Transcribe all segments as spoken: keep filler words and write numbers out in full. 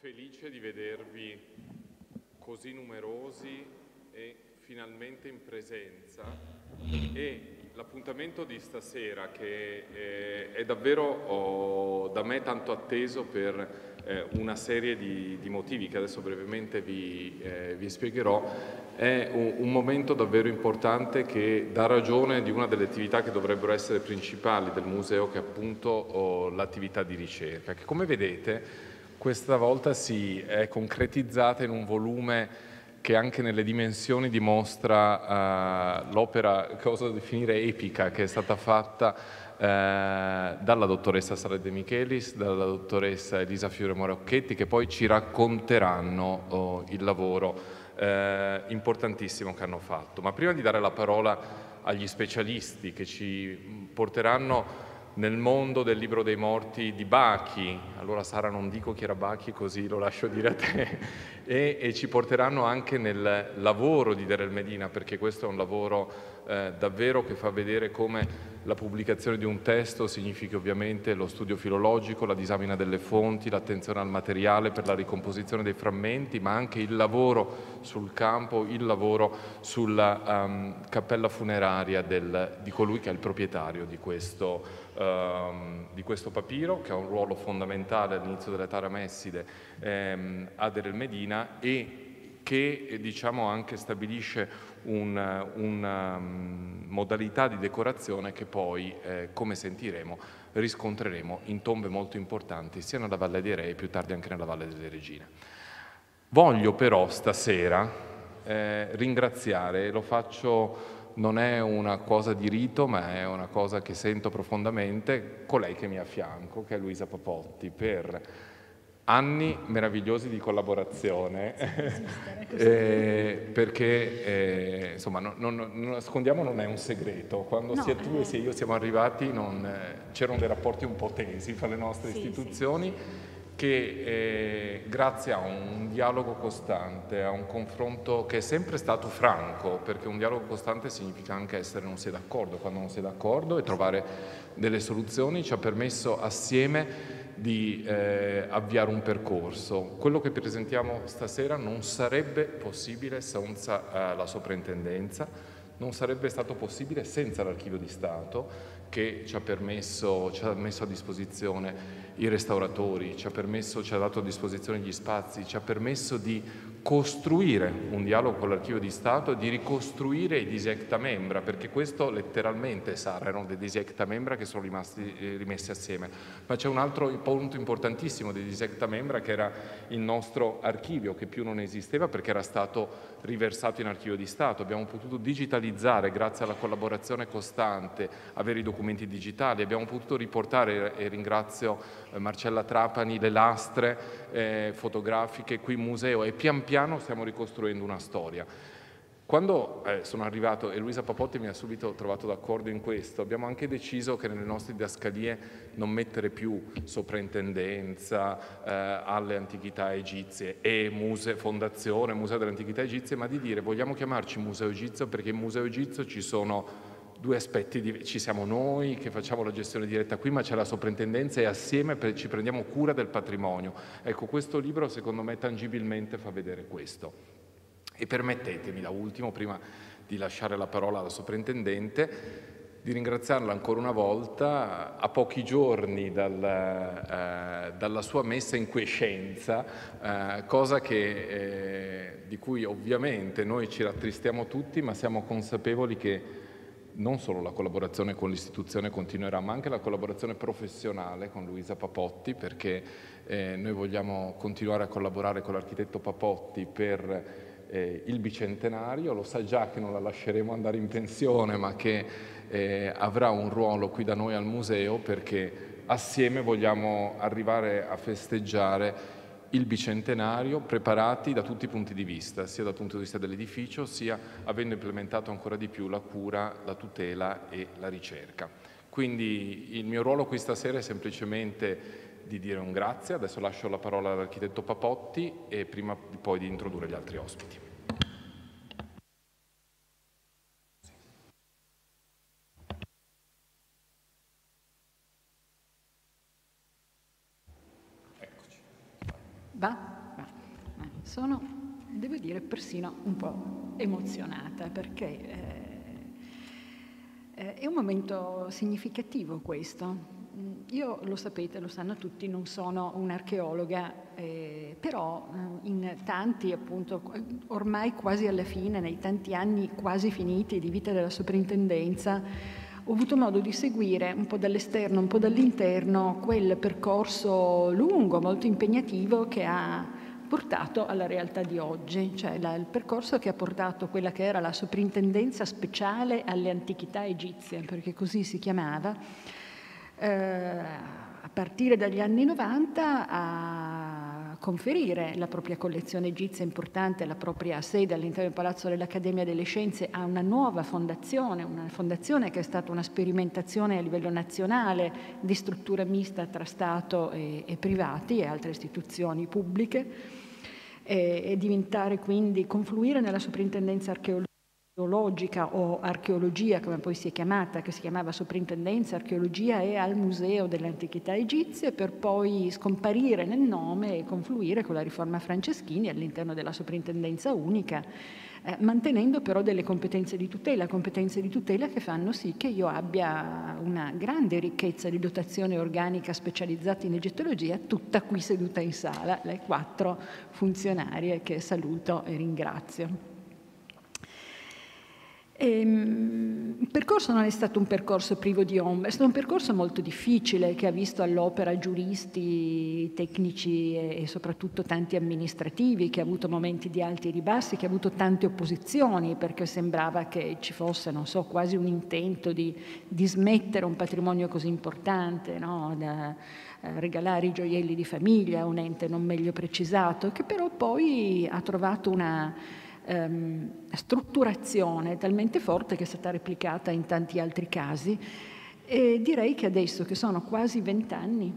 felice di vedervi così numerosi e finalmente in presenza, e l'appuntamento di stasera, che eh, è davvero oh, da me tanto atteso per eh, una serie di, di motivi che adesso brevemente vi, eh, vi spiegherò, è un, un momento davvero importante che dà ragione di una delle attività che dovrebbero essere principali del museo, che è appunto oh, l'attività di ricerca, che come vedete questa volta si è concretizzata in un volume che anche nelle dimensioni dimostra uh, l'opera che oso definire epica, che è stata fatta uh, dalla dottoressa Sara De Michelis, dalla dottoressa Elisa Fiore Morocchetti, che poi ci racconteranno uh, il lavoro uh, importantissimo che hanno fatto. Ma prima di dare la parola agli specialisti che ci porteranno nel mondo del libro dei morti di Bachi, allora Sara non dico chi era Bachi, così lo lascio dire a te, e, e ci porteranno anche nel lavoro di Deir el Medina, perché questo è un lavoro eh, davvero che fa vedere come la pubblicazione di un testo significhi ovviamente lo studio filologico, la disamina delle fonti, l'attenzione al materiale per la ricomposizione dei frammenti, ma anche il lavoro sul campo, il lavoro sulla um, cappella funeraria del, di colui che è il proprietario di questo Um, di questo papiro, che ha un ruolo fondamentale all'inizio dell'età ramesside ehm, a Deir el Medina, e che eh, diciamo anche stabilisce una, una um, modalità di decorazione che poi, eh, come sentiremo, riscontreremo in tombe molto importanti sia nella Valle dei Re e più tardi anche nella Valle delle Regine. Voglio però stasera eh, ringraziare, e lo faccio, non è una cosa di rito, ma è una cosa che sento profondamente, colei che mi ha a fianco, che è Luisa Papotti, per anni meravigliosi di collaborazione, eh, perché eh, insomma non, non, non nascondiamo, non è un segreto, quando no, sia tu eh... e sia io siamo arrivati eh, c'erano dei rapporti un po' tesi fra le nostre sì, istituzioni, sì, sì. che eh, grazie a un dialogo costante, a un confronto che è sempre stato franco, perché un dialogo costante significa anche essere non si è d'accordo, quando non si è d'accordo, e trovare delle soluzioni, ci ha permesso assieme di eh, avviare un percorso. Quello che presentiamo stasera non sarebbe possibile senza eh, la soprintendenza, non sarebbe stato possibile senza l'Archivio di Stato, che ci ha permesso, ci ha messo a disposizione i restauratori, ci ha permesso, ci ha dato a disposizione gli spazi, ci ha permesso di costruire un dialogo con l'Archivio di Stato e di ricostruire i disecta membra, perché questo letteralmente, Sara, erano dei disecta membra che sono rimasti eh, rimessi assieme. Ma c'è un altro punto importantissimo dei disecta membra, che era il nostro archivio, che più non esisteva perché era stato riversato in Archivio di Stato. Abbiamo potuto digitalizzare, grazie alla collaborazione costante, avere i documenti digitali, abbiamo potuto riportare, e ringrazio Marcella Trapani, le lastre eh, fotografiche qui in museo, e pian piano stiamo ricostruendo una storia. Quando eh, sono arrivato, e Luisa Papotti mi ha subito trovato d'accordo in questo, abbiamo anche deciso che nelle nostre didascalie non mettere più soprintendenza eh, alle antichità egizie e muse, fondazione, museo delle antichità egizie, ma di dire vogliamo chiamarci museo egizio perché in museo egizio ci sono due aspetti, ci siamo noi che facciamo la gestione diretta qui, ma c'è la soprintendenza, e assieme ci prendiamo cura del patrimonio. Ecco, questo libro secondo me tangibilmente fa vedere questo. E permettetemi da ultimo, prima di lasciare la parola alla soprintendente, di ringraziarla ancora una volta a pochi giorni dal, eh, dalla sua messa in quiescenza, eh, cosa che, eh, di cui ovviamente noi ci rattristiamo tutti, ma siamo consapevoli che non solo la collaborazione con l'istituzione continuerà, ma anche la collaborazione professionale con Luisa Papotti, perché eh, noi vogliamo continuare a collaborare con l'architetto Papotti per eh, il bicentenario. Lo sa già che non la lasceremo andare in pensione, ma che eh, avrà un ruolo qui da noi al museo, perché assieme vogliamo arrivare a festeggiare il bicentenario, preparati da tutti i punti di vista, sia dal punto di vista dell'edificio, sia avendo implementato ancora di più la cura, la tutela e la ricerca. Quindi il mio ruolo qui stasera è semplicemente di dire un grazie. Adesso lascio la parola all'architetto Papotti, e prima poi di introdurre gli altri ospiti. Va? sono, devo dire, persino un po' emozionata, perché eh, è un momento significativo questo. Io, lo sapete, lo sanno tutti, non sono un'archeologa, eh, però eh, in tanti, appunto, ormai quasi alla fine, nei tanti anni quasi finiti di vita della soprintendenza, ho avuto modo di seguire un po' dall'esterno, un po' dall'interno, quel percorso lungo, molto impegnativo che ha portato alla realtà di oggi, cioè la, il percorso che ha portato quella che era la soprintendenza speciale alle antichità egizie, perché così si chiamava, eh, a partire dagli anni novanta a conferire la propria collezione egizia importante, la propria sede all'interno del Palazzo dell'Accademia delle Scienze a una nuova fondazione, una fondazione che è stata una sperimentazione a livello nazionale di struttura mista tra Stato e, e privati e altre istituzioni pubbliche, e, e diventare quindi, confluire nella soprintendenza archeologica o archeologia, come poi si è chiamata, che si chiamava Soprintendenza Archeologia e al Museo delle Antichità Egizie, per poi scomparire nel nome e confluire con la riforma Franceschini all'interno della Soprintendenza Unica, eh, mantenendo però delle competenze di tutela, competenze di tutela che fanno sì che io abbia una grande ricchezza di dotazione organica specializzata in egittologia, tutta qui seduta in sala, le quattro funzionarie che saluto e ringrazio. E, il percorso non è stato un percorso privo di ombre, è stato un percorso molto difficile che ha visto all'opera giuristi, tecnici e, e soprattutto tanti amministrativi, che ha avuto momenti di alti e di bassi, che ha avuto tante opposizioni, perché sembrava che ci fosse, non so, quasi un intento di, di smettere un patrimonio così importante, no? Da, eh, regalare i gioielli di famiglia a un ente non meglio precisato, che però poi ha trovato una Um, strutturazione talmente forte che è stata replicata in tanti altri casi, e direi che adesso che sono quasi vent'anni,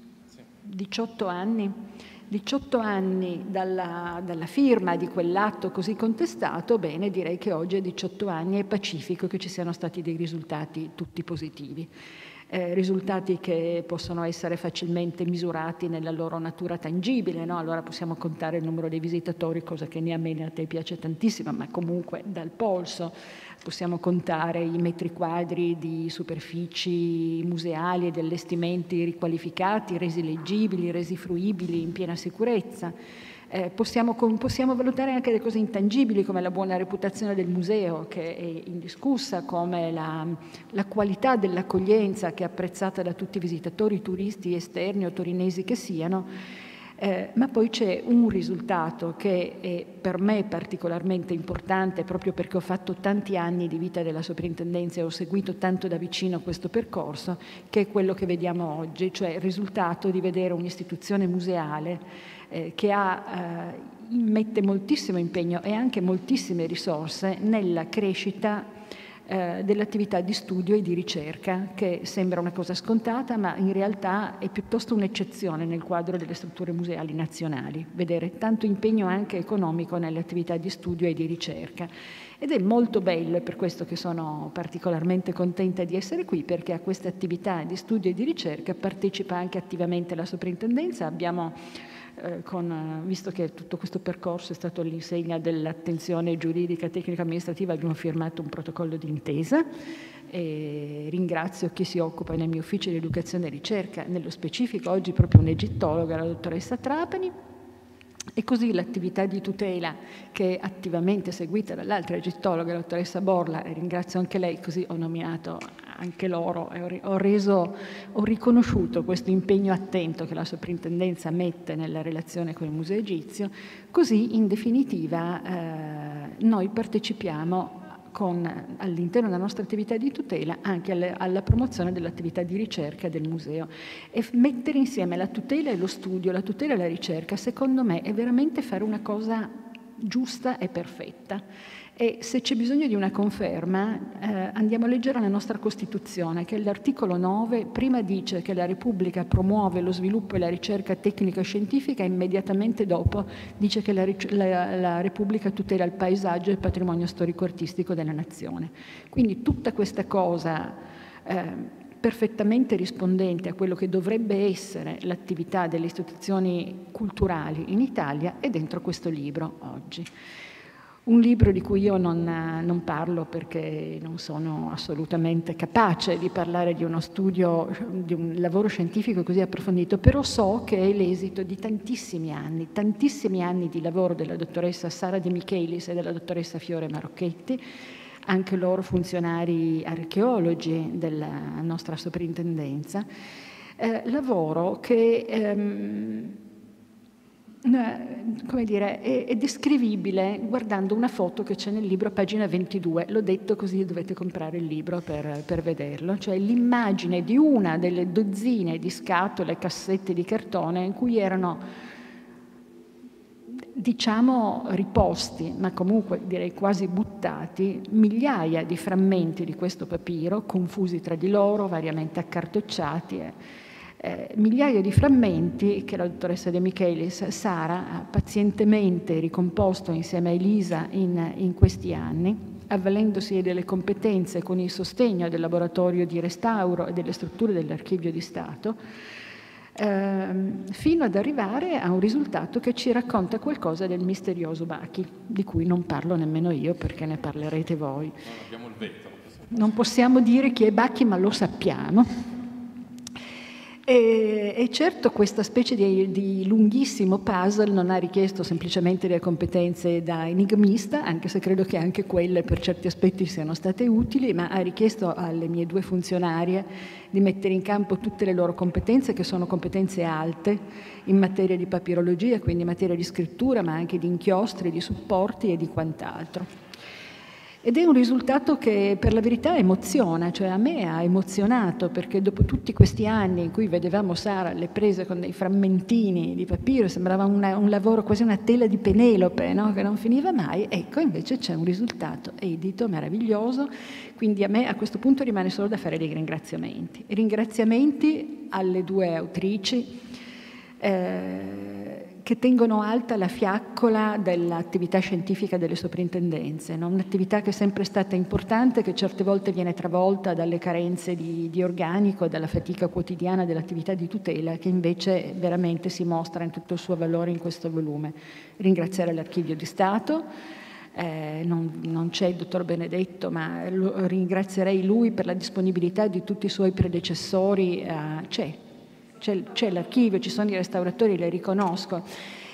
diciotto anni, diciotto anni dalla, dalla firma di quell'atto così contestato, bene, direi che oggi a diciotto anni è pacifico che ci siano stati dei risultati tutti positivi. Eh, risultati che possono essere facilmente misurati nella loro natura tangibile, no? Allora possiamo contare il numero dei visitatori, cosa che né a me né a te piace tantissimo, ma comunque dal polso. Possiamo contare i metri quadri di superfici museali e di allestimenti riqualificati, resi leggibili, resi fruibili in piena sicurezza. Eh, possiamo, possiamo valutare anche le cose intangibili come la buona reputazione del museo, che è indiscussa, come la, la qualità dell'accoglienza che è apprezzata da tutti i visitatori, turisti esterni o torinesi che siano, eh, ma poi c'è un risultato che è per me particolarmente importante, proprio perché ho fatto tanti anni di vita della soprintendenza e ho seguito tanto da vicino questo percorso, che è quello che vediamo oggi, cioè il risultato di vedere un'istituzione museale Eh, che ha, eh, mette moltissimo impegno e anche moltissime risorse nella crescita eh, dell'attività di studio e di ricerca, che sembra una cosa scontata, ma in realtà è piuttosto un'eccezione nel quadro delle strutture museali nazionali, vedere tanto impegno anche economico nelle attività di studio e di ricerca. Ed è molto bello, è per questo che sono particolarmente contenta di essere qui, perché a queste attività di studio e di ricerca partecipa anche attivamente la soprintendenza. Abbiamo Eh, con, visto che tutto questo percorso è stato all'insegna dell'attenzione giuridica, tecnica, amministrativa, abbiamo firmato un protocollo d'intesa e ringrazio chi si occupa nel mio ufficio di educazione e ricerca, nello specifico oggi proprio un'egittologa, la dottoressa Trapani, e così l'attività di tutela che è attivamente seguita dall'altra egittologa, la dottoressa Borla, e ringrazio anche lei, così ho nominato anche loro e ho, reso, ho riconosciuto questo impegno attento che la soprintendenza mette nella relazione con il Museo Egizio. Così in definitiva eh, noi partecipiamo con, all'interno della nostra attività di tutela anche alle, alla promozione dell'attività di ricerca del museo, e mettere insieme la tutela e lo studio, la tutela e la ricerca, secondo me è veramente fare una cosa giusta e perfetta. E se c'è bisogno di una conferma, eh, andiamo a leggere la nostra Costituzione, che l'articolo nove prima dice che la Repubblica promuove lo sviluppo e la ricerca tecnica e scientifica, e immediatamente dopo dice che la, la, la Repubblica tutela il paesaggio e il patrimonio storico-artistico della nazione. Quindi tutta questa cosa eh, perfettamente rispondente a quello che dovrebbe essere l'attività delle istituzioni culturali in Italia è dentro questo libro oggi. Un libro di cui io non, non parlo perché non sono assolutamente capace di parlare di uno studio, di un lavoro scientifico così approfondito, però so che è l'esito di tantissimi anni, tantissimi anni di lavoro della dottoressa Sara De Michelis e della dottoressa Fiore Marocchetti, anche loro funzionari archeologi della nostra soprintendenza, eh, lavoro che ehm, come dire, è, è descrivibile guardando una foto che c'è nel libro a pagina ventidue, l'ho detto così dovete comprare il libro per, per vederlo, cioè l'immagine di una delle dozzine di scatole, cassette di cartone in cui erano, diciamo, riposti, ma comunque direi quasi buttati, migliaia di frammenti di questo papiro, confusi tra di loro, variamente accartocciati, eh. Eh, migliaia di frammenti che la dottoressa De Michelis, Sara, ha pazientemente ricomposto insieme a Elisa in, in questi anni, avvalendosi delle competenze con il sostegno del laboratorio di restauro e delle strutture dell'Archivio di Stato, eh, fino ad arrivare a un risultato che ci racconta qualcosa del misterioso Bachi, di cui non parlo nemmeno io perché ne parlerete voi. Non abbiamo il vetro. Non possiamo dire chi è Bachi, ma lo sappiamo. E, e certo questa specie di, di lunghissimo puzzle non ha richiesto semplicemente le competenze da enigmista, anche se credo che anche quelle per certi aspetti siano state utili, ma ha richiesto alle mie due funzionarie di mettere in campo tutte le loro competenze, che sono competenze alte in materia di papirologia, quindi in materia di scrittura, ma anche di inchiostri, di supporti e di quant'altro. Ed è un risultato che per la verità emoziona, cioè a me ha emozionato, perché dopo tutti questi anni in cui vedevamo Sara alle prese con dei frammentini di papiro, sembrava una, un lavoro, quasi una tela di Penelope, no? Che non finiva mai, ecco invece c'è un risultato edito, meraviglioso, quindi a me a questo punto rimane solo da fare dei ringraziamenti. Ringraziamenti alle due autrici, eh, che tengono alta la fiaccola dell'attività scientifica delle soprintendenze, no? Un'attività che è sempre stata importante, che certe volte viene travolta dalle carenze di, di organico e dalla fatica quotidiana dell'attività di tutela, che invece veramente si mostra in tutto il suo valore in questo volume. Ringraziare l'Archivio di Stato, eh, non, non c'è il dottor Benedetto, ma lo, ringrazierei lui per la disponibilità di tutti i suoi predecessori, eh, c'è. C'è l'archivio, ci sono i restauratori, le riconosco.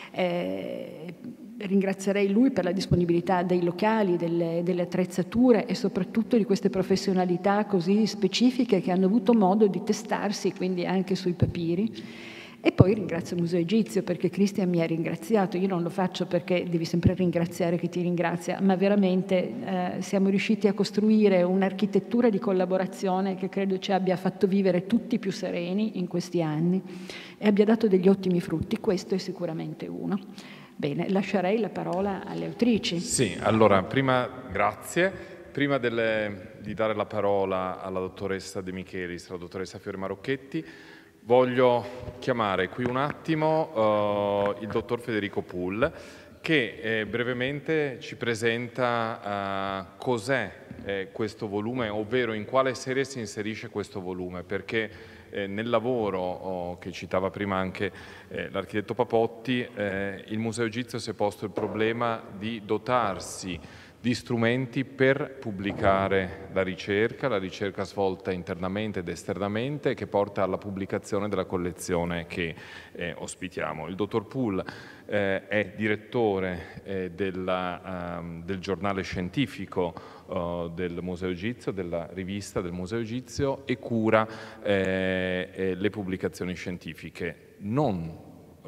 Eh, ringrazierei lui per la disponibilità dei locali, delle, delle attrezzature e soprattutto di queste professionalità così specifiche che hanno avuto modo di testarsi quindi anche sui papiri. E poi ringrazio il Museo Egizio perché Cristian mi ha ringraziato, io non lo faccio perché devi sempre ringraziare chi ti ringrazia, ma veramente eh, siamo riusciti a costruire un'architettura di collaborazione che credo ci abbia fatto vivere tutti più sereni in questi anni e abbia dato degli ottimi frutti, questo è sicuramente uno. Bene, lascerei la parola alle autrici. Sì, allora, prima grazie. Prima delle, di dare la parola alla dottoressa De Michelis, alla dottoressa Fiore Marocchetti, voglio chiamare qui un attimo uh, il dottor Federico Pull, che eh, brevemente ci presenta uh, cos'è eh, questo volume, ovvero in quale serie si inserisce questo volume, perché eh, nel lavoro oh, che citava prima anche eh, l'architetto Papotti, eh, il Museo Egizio si è posto il problema di dotarsi di strumenti per pubblicare la ricerca, la ricerca svolta internamente ed esternamente, che porta alla pubblicazione della collezione che eh, ospitiamo. Il dottor Pull eh, è direttore eh, della, um, del giornale scientifico uh, del Museo Egizio, della rivista del Museo Egizio, e cura eh, eh, le pubblicazioni scientifiche. Non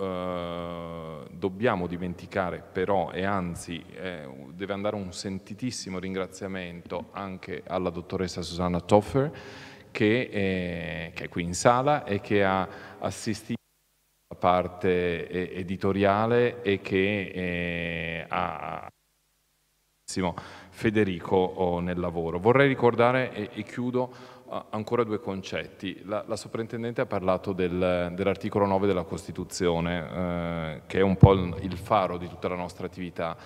Uh, dobbiamo dimenticare però, e anzi eh, deve andare un sentitissimo ringraziamento anche alla dottoressa Susanna Toffer che è, che è qui in sala e che ha assistito alla parte eh, editoriale e che eh, ha Federico oh, nel lavoro. Vorrei ricordare e, e chiudo ancora due concetti. La, la sovrintendente ha parlato del, dell'articolo nove della Costituzione, eh, che è un po' il, il faro di tutta la nostra attività.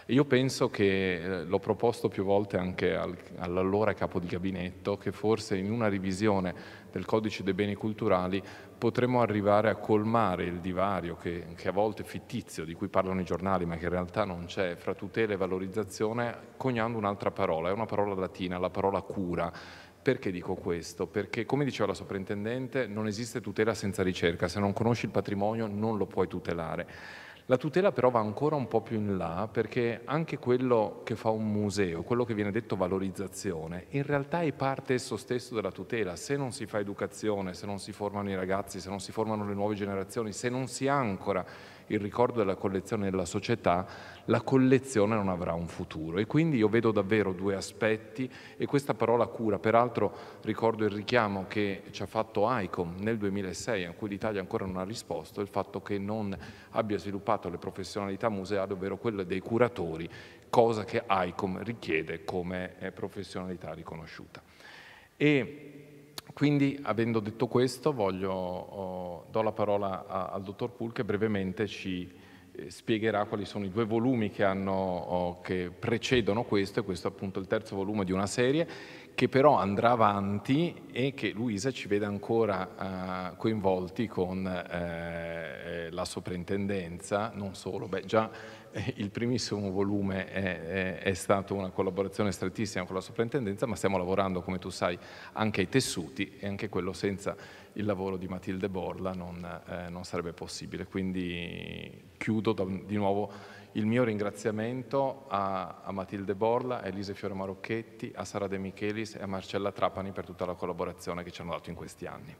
E io penso che, eh, l'ho proposto più volte anche al, all'allora capo di gabinetto, che forse in una revisione del codice dei beni culturali potremmo arrivare a colmare il divario che, che a volte è fittizio, di cui parlano i giornali, ma che in realtà non c'è, fra tutela e valorizzazione, coniando un'altra parola, è una parola latina, la parola cura. Perché dico questo? Perché, come diceva la sovrintendente, non esiste tutela senza ricerca, se non conosci il patrimonio non lo puoi tutelare. La tutela però va ancora un po' più in là, perché anche quello che fa un museo, quello che viene detto valorizzazione, in realtà è parte esso stesso della tutela. Se non si fa educazione, se non si formano i ragazzi, se non si formano le nuove generazioni, se non si ancora il ricordo della collezione nella società, la collezione non avrà un futuro. E quindi io vedo davvero due aspetti, e questa parola cura, peraltro ricordo il richiamo che ci ha fatto ICOM nel duemilasei, a cui l'Italia ancora non ha risposto, il fatto che non abbia sviluppato le professionalità museali, ovvero quelle dei curatori, cosa che ICOM richiede come professionalità riconosciuta. E quindi, avendo detto questo, voglio, oh, do la parola a, al dottor Poole, che brevemente ci eh, spiegherà quali sono i due volumi che, hanno, oh, che precedono questo, e questo è appunto il terzo volume di una serie, che però andrà avanti e che Luisa ci vede ancora eh, coinvolti con eh, la soprintendenza, non solo, beh già eh, il primissimo volume è, è, è stato una collaborazione strettissima con la soprintendenza, ma stiamo lavorando, come tu sai, anche ai tessuti, e anche quello senza il lavoro di Matilde Borla non, eh, non sarebbe possibile. Quindi chiudo da, di nuovo il mio ringraziamento a, a Matilde Borla, a Elise Fiore Marocchetti, a Sara De Michelis e a Marcella Trapani per tutta la collaborazione che ci hanno dato in questi anni.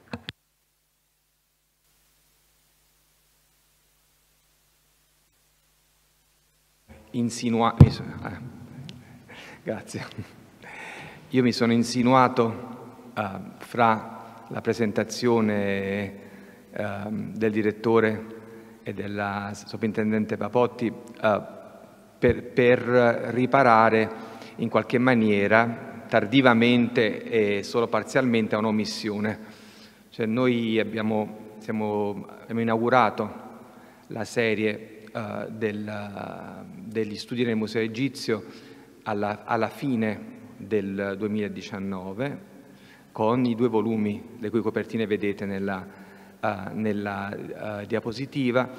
Insinua... eh, grazie. Io mi sono insinuato eh, fra la presentazione eh, del direttore e della sovrintendente Papotti eh, per, per riparare in qualche maniera, tardivamente e solo parzialmente, a un'omissione. Cioè noi abbiamo, siamo, abbiamo inaugurato la serie Uh, del, uh, degli studi nel Museo Egizio alla, alla fine del duemiladiciannove, con i due volumi le cui copertine vedete nella, uh, nella uh, diapositiva,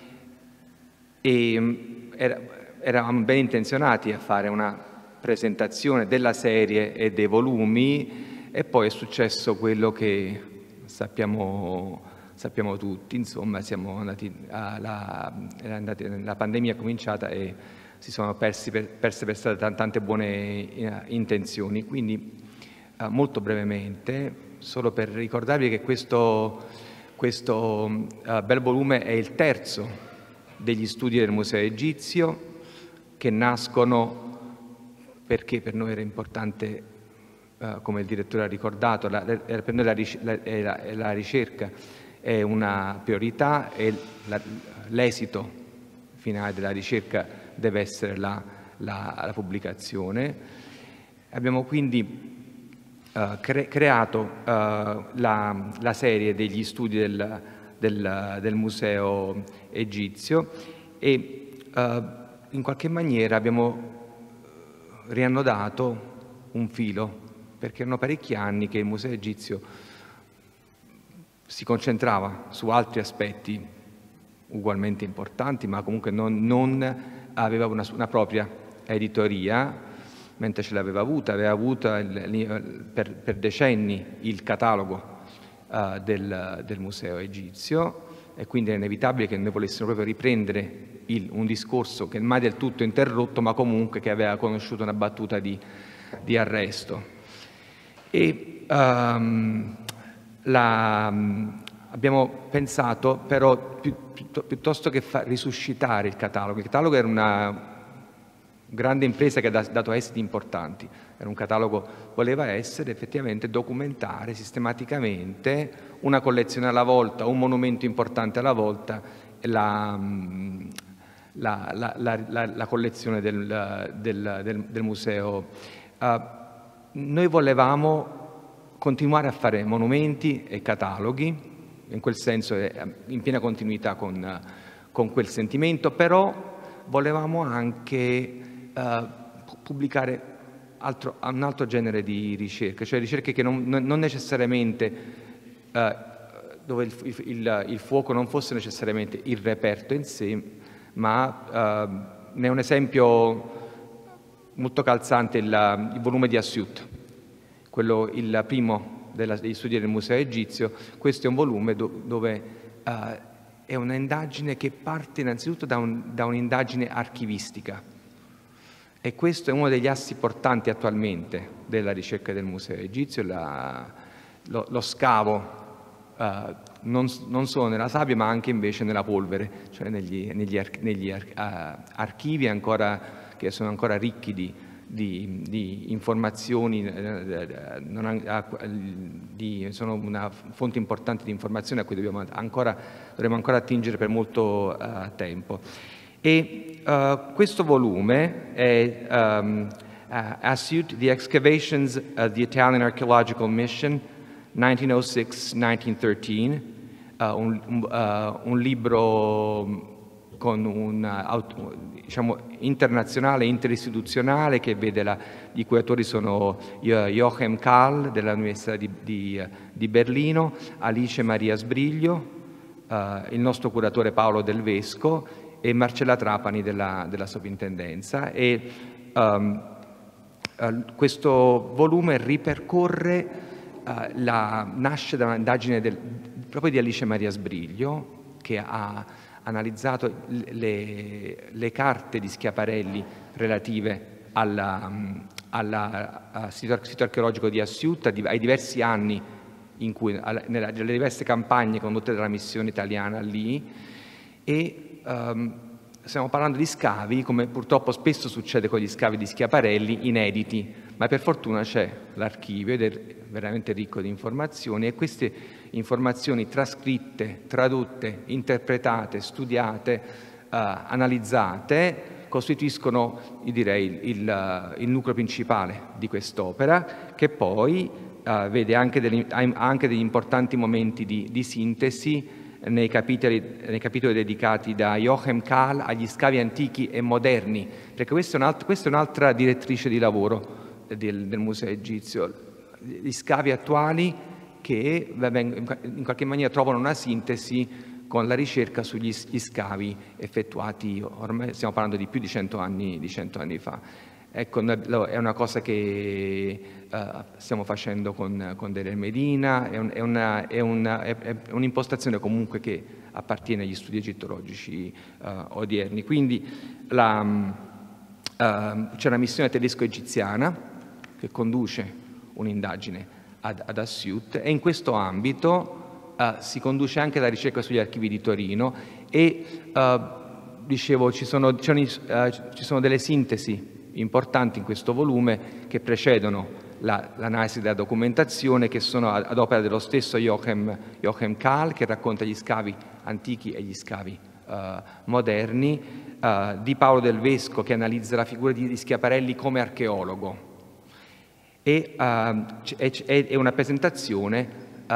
e um, era, eravamo ben intenzionati a fare una presentazione della serie e dei volumi, e poi è successo quello che sappiamo Sappiamo tutti, insomma, siamo andati alla, andati, la pandemia è cominciata e si sono persi per, perse per strada tante buone uh, intenzioni. Quindi, uh, molto brevemente, solo per ricordarvi che questo, questo uh, bel volume è il terzo degli studi del Museo Egizio, che nascono perché per noi era importante, uh, come il direttore ha ricordato, la, la, per noi la, la, la, la ricerca è una priorità e l'esito finale della ricerca deve essere la, la, la pubblicazione. Abbiamo quindi uh, cre creato uh, la, la serie degli studi del, del, del Museo Egizio e uh, in qualche maniera abbiamo riannodato un filo, perché erano parecchi anni che il Museo Egizio si concentrava su altri aspetti ugualmente importanti, ma comunque non, non aveva una, una propria editoria, mentre ce l'aveva avuta, aveva avuto il, per, per decenni il catalogo uh, del, del Museo Egizio, e quindi è inevitabile che noi volessimo proprio riprendere il, un discorso che mai del tutto interrotto, ma comunque che aveva conosciuto una battuta di, di arresto. E, um, La, abbiamo pensato però pi, pi, piuttosto che fa, risuscitare il catalogo. Il catalogo era una grande impresa che ha dato esiti importanti, era un catalogo, voleva essere effettivamente documentare sistematicamente, una collezione alla volta, un monumento importante alla volta, la, la, la, la, la, la collezione del, del, del, del museo. Uh, noi volevamo continuare a fare monumenti e cataloghi, in quel senso in piena continuità con, con quel sentimento, però volevamo anche uh, pubblicare altro, un altro genere di ricerche, cioè ricerche che non, non necessariamente, uh, dove il, il, il fuoco non fosse necessariamente il reperto in sé, ma uh, ne è un esempio molto calzante il, il volume di Asyut, quello, il primo della, degli studi del Museo Egizio. Questo è un volume do, dove uh, è un'indagine che parte innanzitutto da, un, da un'indagine archivistica, e questo è uno degli assi portanti attualmente della ricerca del Museo Egizio, la, lo, lo scavo uh, non, non solo nella sabbia ma anche invece nella polvere, cioè negli, negli, ar, negli ar, uh, archivi ancora che sono ancora ricchi di, di, di informazioni, eh, non, di, sono una fonte importante di informazioni a cui dobbiamo ancora, dovremo ancora attingere per molto uh, tempo. E uh, questo volume è um, uh, Asyut, The Excavations of the Italian Archaeological Mission, nineteen oh six to nineteen thirteen, uh, un, un, uh, un libro con un diciamo, internazionale, interistituzionale, che vede la, i cui autori sono Joachim Kahl dell'Università di, di, di Berlino, Alice Maria Sbriglio, uh, il nostro curatore Paolo Del Vesco e Marcella Trapani della, della Soprintendenza. E um, uh, questo volume ripercorre, uh, la, nasce da un'indagine del, proprio di Alice Maria Sbriglio, che ha analizzato le, le carte di Schiaparelli relative alla, alla, al sito, sito archeologico di Asyut, ai diversi anni in cui, alla, nelle diverse campagne condotte dalla missione italiana lì, e um, stiamo parlando di scavi, come purtroppo spesso succede con gli scavi di Schiaparelli, inediti, ma per fortuna c'è l'archivio ed è veramente ricco di informazioni, e queste informazioni trascritte, tradotte, interpretate, studiate, uh, analizzate, costituiscono, io direi, il, il nucleo principale di quest'opera, che poi uh, vede anche degli, anche degli importanti momenti di, di sintesi nei capitoli, nei capitoli dedicati da Joachim Kahl agli scavi antichi e moderni, perché questa è, un'alt- questa è un'altra direttrice di lavoro del, del Museo Egizio. Gli scavi attuali che in qualche maniera trovano una sintesi con la ricerca sugli scavi effettuati, ormai stiamo parlando di più di cento anni, di cento anni fa. Ecco, è una cosa che uh, stiamo facendo con, con Deir Medina, è, un, è, una, è, una, è, è un'impostazione comunque che appartiene agli studi egittologici uh, odierni. Quindi la, uh, c'è una missione tedesco-egiziana che conduce un'indagine ad, ad Asyut, e in questo ambito uh, si conduce anche la ricerca sugli archivi di Torino, e uh, dicevo ci sono, uh, ci sono delle sintesi importanti in questo volume che precedono la, l'analisi della documentazione, che sono ad opera dello stesso Joachim, Joachim Kahl, che racconta gli scavi antichi e gli scavi uh, moderni, uh, di Paolo Del Vesco, che analizza la figura di, di Schiaparelli come archeologo, e uh, è, è una presentazione, uh,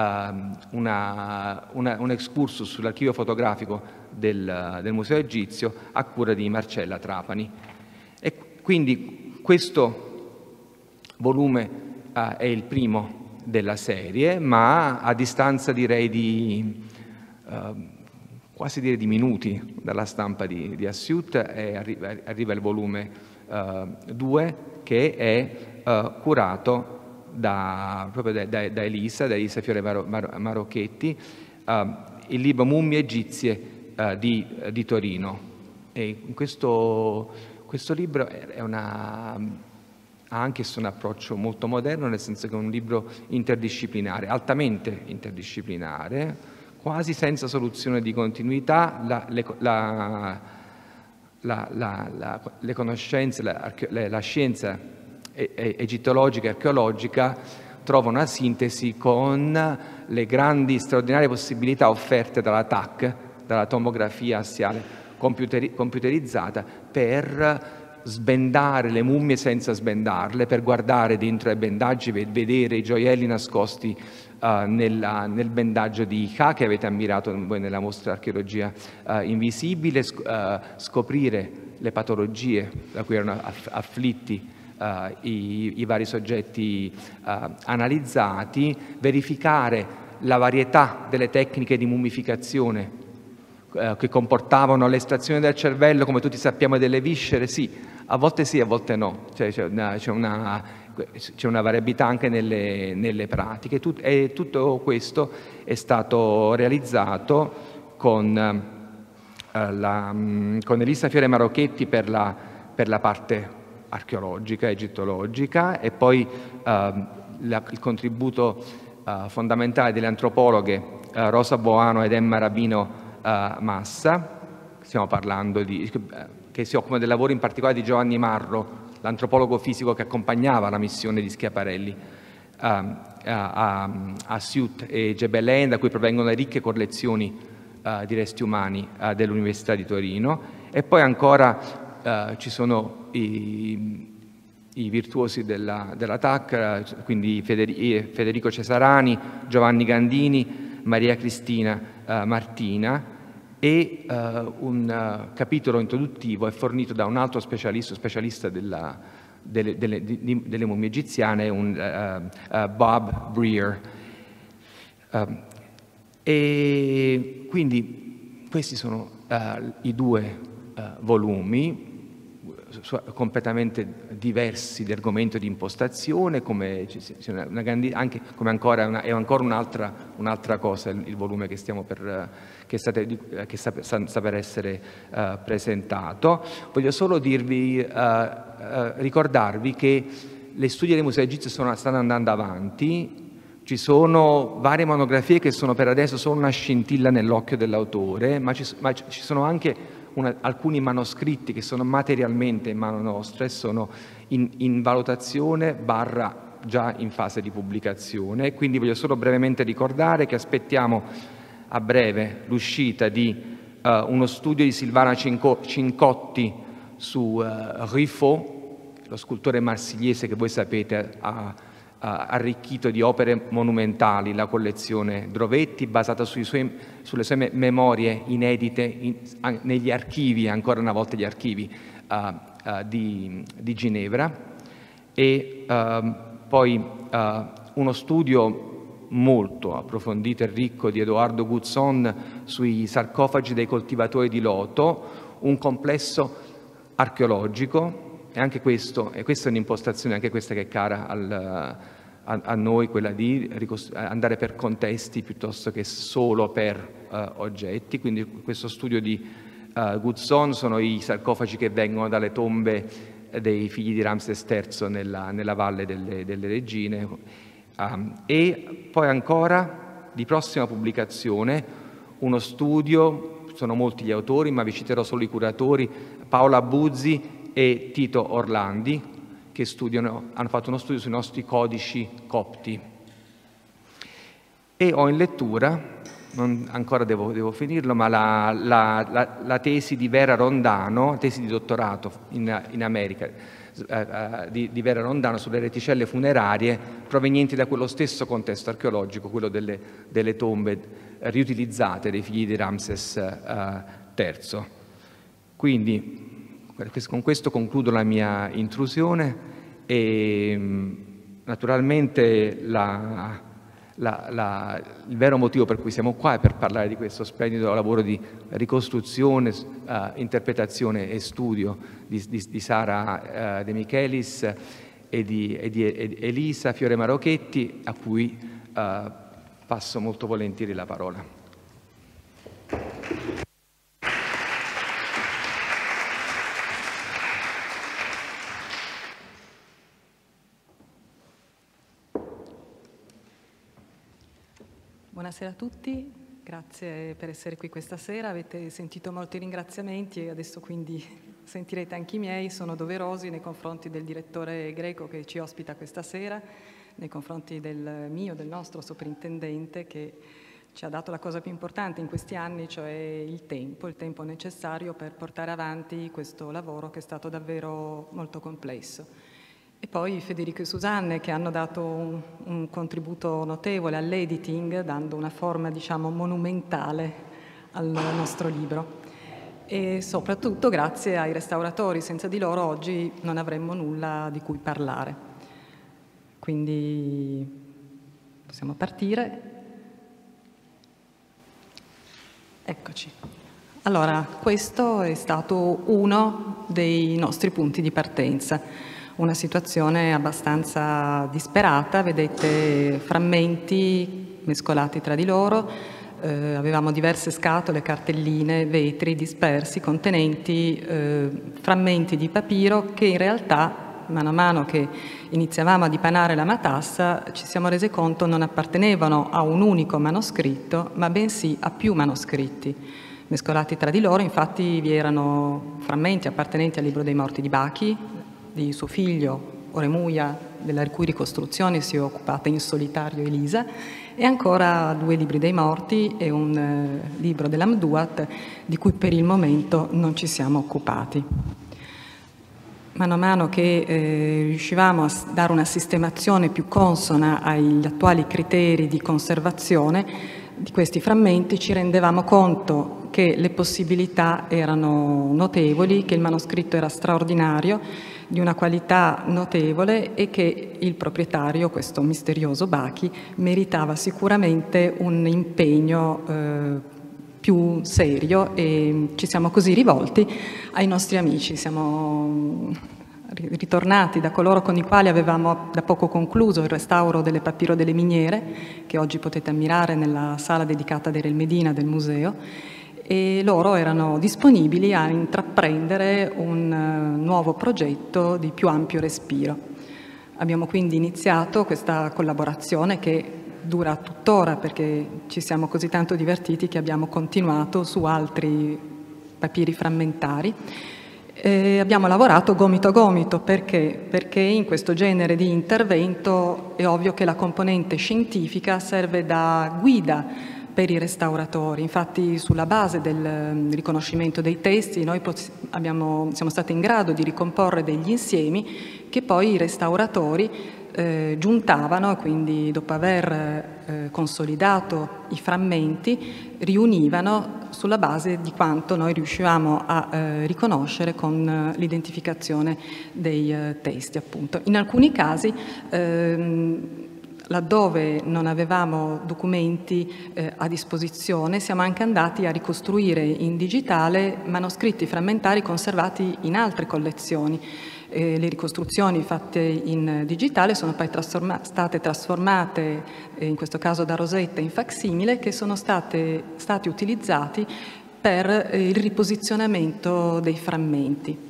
una, una, un excursus sull'archivio fotografico del, del Museo Egizio a cura di Marcella Trapani. E quindi questo volume uh, è il primo della serie, ma a distanza direi di uh, quasi dire di minuti dalla stampa di, di Asyut è, arriva, arriva il volume due uh, che è uh, curato da, proprio da, da, da Elisa, da Elisa Fiore Mar- Mar- Marocchetti, uh, il libro Mummie egizie uh, di, di Torino. E in questo, questo libro è una, ha anche un approccio molto moderno, nel senso che è un libro interdisciplinare, altamente interdisciplinare, quasi senza soluzione di continuità. La, le, la, La, la, la, le conoscenze, la, la scienza egittologica e archeologica trovano una sintesi con le grandi, straordinarie possibilità offerte dalla T A C, dalla tomografia assiale computeri, computerizzata, per sbendare le mummie senza sbendarle, per guardare dentro ai bendaggi, vedere i gioielli nascosti Uh, nella, nel bendaggio di Ica, che avete ammirato voi nella mostra Archeologia uh, Invisibile, sc- uh, scoprire le patologie da cui erano afflitti uh, i, i vari soggetti uh, analizzati, verificare la varietà delle tecniche di mummificazione uh, che comportavano l'estrazione del cervello, come tutti sappiamo, delle viscere. Sì, a volte sì, a volte no, cioè, c'è una, c'è una, c'è una variabilità anche nelle, nelle pratiche, Tut, e tutto questo è stato realizzato con, uh, la, um, con Elisa Fiore Marocchetti per la, per la parte archeologica, egittologica, e poi uh, la, il contributo uh, fondamentale delle antropologhe uh, Rosa Boano ed Emma Rabino uh, Massa. Stiamo parlando di, che si occupa del lavoro in particolare di Giovanni Marro, l'antropologo fisico che accompagnava la missione di Schiaparelli uh, a, a, a Siut e Gebelein, da cui provengono le ricche collezioni uh, di resti umani uh, dell'Università di Torino. E poi ancora uh, ci sono i, i virtuosi della, della T A C, quindi Federico Cesarani, Giovanni Gandini, Maria Cristina uh, Martina, e uh, un uh, capitolo introduttivo è fornito da un altro specialista, specialista della, delle, delle, di, delle mummie egiziane, un, uh, uh, Bob Breer. Uh, e quindi questi sono uh, i due uh, volumi, completamente diversi di argomento di impostazione, come, una grandi, anche, come ancora una, è ancora un'altra, un'altra cosa il, il volume che, stiamo per, che, state, che sta, sta per essere uh, presentato. Voglio solo dirvi, uh, uh, ricordarvi che le studi dei musei egizi sono, stanno andando avanti, ci sono varie monografie che sono per adesso solo una scintilla nell'occhio dell'autore, ma ci, ma ci sono anche Una, alcuni manoscritti che sono materialmente in mano nostra e sono in, in valutazione barra già in fase di pubblicazione. Quindi voglio solo brevemente ricordare che aspettiamo a breve l'uscita di uh, uno studio di Silvana Cinco, Cincotti su uh, Riffaut, lo scultore marsigliese che voi sapete ha arricchito di opere monumentali la collezione Drovetti, basata sui suoi, sulle sue me memorie inedite in, an, negli archivi, ancora una volta gli archivi uh, uh, di, di Ginevra, e uh, poi uh, uno studio molto approfondito e ricco di Edoardo Guzon sui sarcofagi dei coltivatori di loto, un complesso archeologico. E anche questo, e questa è un'impostazione, anche questa che è cara al, a, a noi, quella di andare per contesti piuttosto che solo per uh, oggetti. Quindi questo studio di uh, Guzon sono i sarcofagi che vengono dalle tombe dei figli di Ramses terzo nella, nella Valle delle, delle Regine. Um, e poi ancora, di prossima pubblicazione, uno studio, sono molti gli autori, ma vi citerò solo i curatori, Paola Buzzi e Tito Orlandi, che studiano, hanno fatto uno studio sui nostri codici copti. E ho in lettura, non, ancora devo, devo finirlo, ma la, la, la, la tesi di Vera Rondano, tesi di dottorato in, in America, eh, eh, di, di Vera Rondano sulle reticelle funerarie provenienti da quello stesso contesto archeologico, quello delle, delle tombe riutilizzate dei figli di Ramses eh, terzo. Quindi, con questo concludo la mia intrusione e naturalmente la, la, la, il vero motivo per cui siamo qua è per parlare di questo splendido lavoro di ricostruzione, uh, interpretazione e studio di, di, di Sara uh, De Michelis e di, e di Elisa Fiore Marocchetti, a cui uh, passo molto volentieri la parola. Buonasera a tutti, grazie per essere qui questa sera. Avete sentito molti ringraziamenti e adesso quindi sentirete anche i miei. Sono doverosi nei confronti del direttore Greco che ci ospita questa sera, nei confronti del mio, del nostro soprintendente che ci ha dato la cosa più importante in questi anni, cioè il tempo, il tempo necessario per portare avanti questo lavoro che è stato davvero molto complesso. E poi Federico e Susanne che hanno dato un, un contributo notevole all'editing, dando una forma, diciamo, monumentale al nostro libro. e soprattutto grazie ai restauratori. Senza di loro oggi non avremmo nulla di cui parlare. Quindi possiamo partire. Eccoci. Allora, questo è stato uno dei nostri punti di partenza, una situazione abbastanza disperata, vedete frammenti mescolati tra di loro. Eh, avevamo diverse scatole, cartelline, vetri dispersi contenenti eh, frammenti di papiro che in realtà, mano a mano che iniziavamo a dipanare la matassa, ci siamo resi conto non appartenevano a un unico manoscritto, ma bensì a più manoscritti mescolati tra di loro. Infatti vi erano frammenti appartenenti al libro dei morti di Bachi, di suo figlio Oremuia, della cui ricostruzione si è occupata in solitario Elisa, e ancora due libri dei morti e un eh, libro dell'Amduat, di cui per il momento non ci siamo occupati. Mano a mano che eh, riuscivamo a dare una sistemazione più consona agli attuali criteri di conservazione di questi frammenti, ci rendevamo conto che le possibilità erano notevoli, che il manoscritto era straordinario, di una qualità notevole, e che il proprietario, questo misterioso Bachi, meritava sicuramente un impegno eh, più serio, e ci siamo così rivolti ai nostri amici. Siamo ritornati da coloro con i quali avevamo da poco concluso il restauro delle papiro delle miniere, che oggi potete ammirare nella sala dedicata ad Erel Medina del museo, e loro erano disponibili a intraprendere un uh, nuovo progetto di più ampio respiro. Abbiamo quindi iniziato questa collaborazione che dura tuttora, perché ci siamo così tanto divertiti che abbiamo continuato su altri papiri frammentari. E abbiamo lavorato gomito a gomito. Perché? Perché in questo genere di intervento è ovvio che la componente scientifica serve da guida per i restauratori. Infatti, sulla base del riconoscimento dei testi, noi abbiamo, siamo stati in grado di ricomporre degli insiemi che poi i restauratori eh, giuntavano, e quindi dopo aver eh, consolidato i frammenti riunivano sulla base di quanto noi riuscivamo a eh, riconoscere con eh, l'identificazione dei eh, testi, appunto. In alcuni casi ehm, laddove non avevamo documenti eh, a disposizione, siamo anche andati a ricostruire in digitale manoscritti frammentari conservati in altre collezioni. Eh, le ricostruzioni fatte in digitale sono poi trasforma- state trasformate, eh, in questo caso da Rosetta, in facsimile, che sono state, stati utilizzati per eh, il riposizionamento dei frammenti.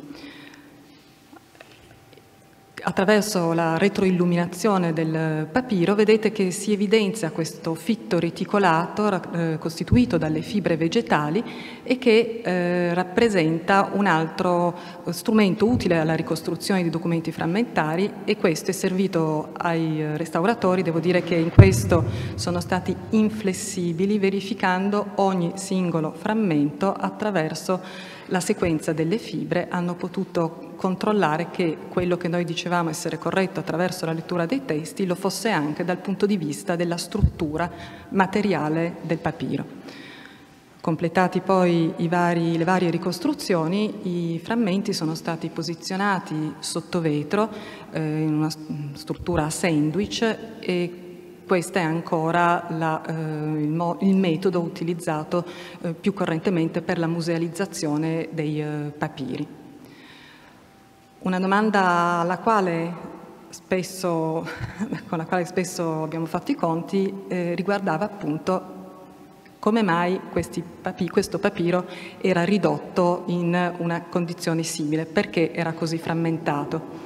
Attraverso la retroilluminazione del papiro vedete che si evidenzia questo fitto reticolato eh, costituito dalle fibre vegetali, e che eh, rappresenta un altro strumento utile alla ricostruzione di documenti frammentari, e questo è servito ai restauratori. Devo dire che in questo sono stati inflessibili, verificando ogni singolo frammento attraverso la sequenza delle fibre. Hanno potuto controllare che quello che noi dicevamo essere corretto attraverso la lettura dei testi lo fosse anche dal punto di vista della struttura materiale del papiro. Completati poi i vari, le varie ricostruzioni, i frammenti sono stati posizionati sotto vetro eh, in una struttura a sandwich, e questo è ancora la, eh, il, mo- il metodo utilizzato eh, più correntemente per la musealizzazione dei eh, papiri. Una domanda alla quale spesso, con la quale spesso abbiamo fatto i conti eh, riguardava appunto come mai questi papi- questo papiro era ridotto in una condizione simile, perché era così frammentato.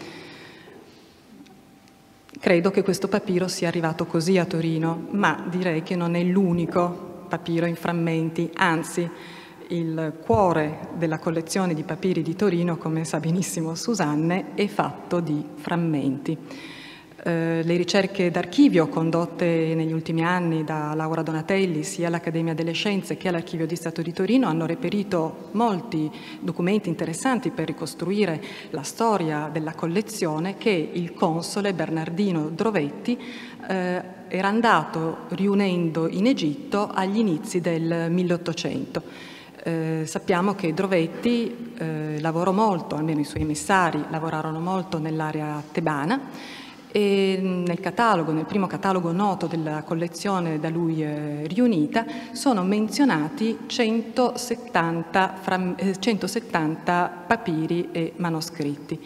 Credo che questo papiro sia arrivato così a Torino, ma direi che non è l'unico papiro in frammenti, anzi il cuore della collezione di papiri di Torino, come sa benissimo Susanne, è fatto di frammenti. Eh, le ricerche d'archivio condotte negli ultimi anni da Laura Donatelli sia all'Accademia delle Scienze che all'Archivio di Stato di Torino hanno reperito molti documenti interessanti per ricostruire la storia della collezione, che il console Bernardino Drovetti eh, era andato riunendo in Egitto agli inizi del milleottocento. Eh, sappiamo che Drovetti eh, lavorò molto, almeno i suoi emissari lavorarono molto nell'area tebana, e nel catalogo, nel primo catalogo noto della collezione da lui eh, riunita, sono menzionati centosettanta, fram- eh, centosettanta papiri e manoscritti.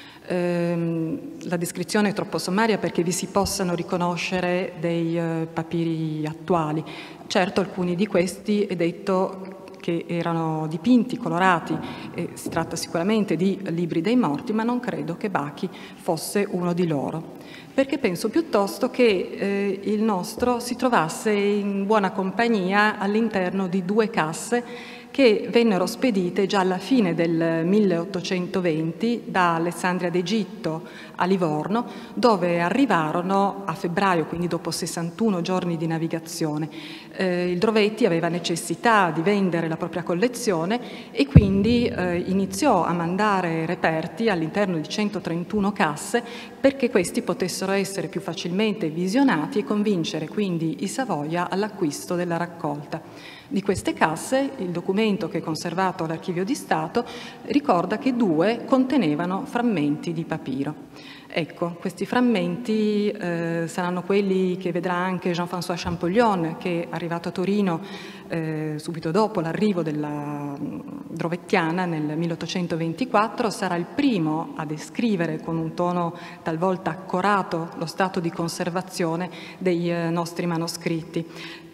Eh, la descrizione è troppo sommaria perché vi si possano riconoscere dei eh, papiri attuali. Certo, alcuni di questi è detto che erano dipinti, colorati, e si tratta sicuramente di libri dei morti, ma non credo che Bachi fosse uno di loro, perché penso piuttosto che eh, il nostro si trovasse in buona compagnia all'interno di due casse che vennero spedite già alla fine del milleottocentoventi da Alessandria d'Egitto a Livorno, dove arrivarono a febbraio, quindi dopo sessantuno giorni di navigazione. Eh, il Drovetti aveva necessità di vendere la propria collezione e quindi eh, iniziò a mandare reperti all'interno di centotrentuno casse perché questi potessero essere più facilmente visionati e convincere quindi i Savoia all'acquisto della raccolta. Di queste casse, il documento che è conservato all'Archivio di Stato ricorda che due contenevano frammenti di papiro. Ecco, questi frammenti eh, saranno quelli che vedrà anche Jean-François Champollion, che arrivato a Torino eh, subito dopo l'arrivo della Drovettiana nel milleottocentoventiquattro, sarà il primo a descrivere con un tono talvolta accorato lo stato di conservazione dei eh, nostri manoscritti.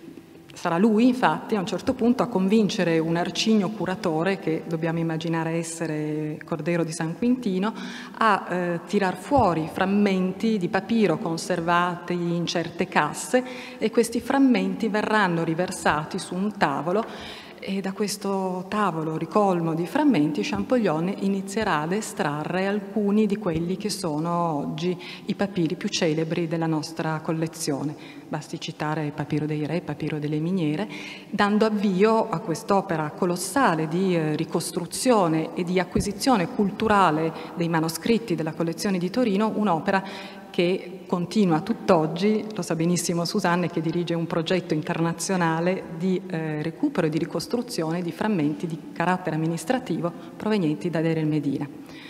Sarà lui, infatti, a un certo punto a convincere un arcigno curatore, che dobbiamo immaginare essere Cordero di San Quintino, a eh, tirar fuori frammenti di papiro conservati in certe casse, e questi frammenti verranno riversati su un tavolo, e da questo tavolo ricolmo di frammenti Champollion inizierà ad estrarre alcuni di quelli che sono oggi i papiri più celebri della nostra collezione. Basti citare il Papiro dei Re, il Papiro delle Miniere, dando avvio a quest'opera colossale di eh, ricostruzione e di acquisizione culturale dei manoscritti della collezione di Torino, un'opera che continua tutt'oggi, lo sa benissimo Susanne che dirige un progetto internazionale di eh, recupero e di ricostruzione di frammenti di carattere amministrativo provenienti da Deir el-Medina.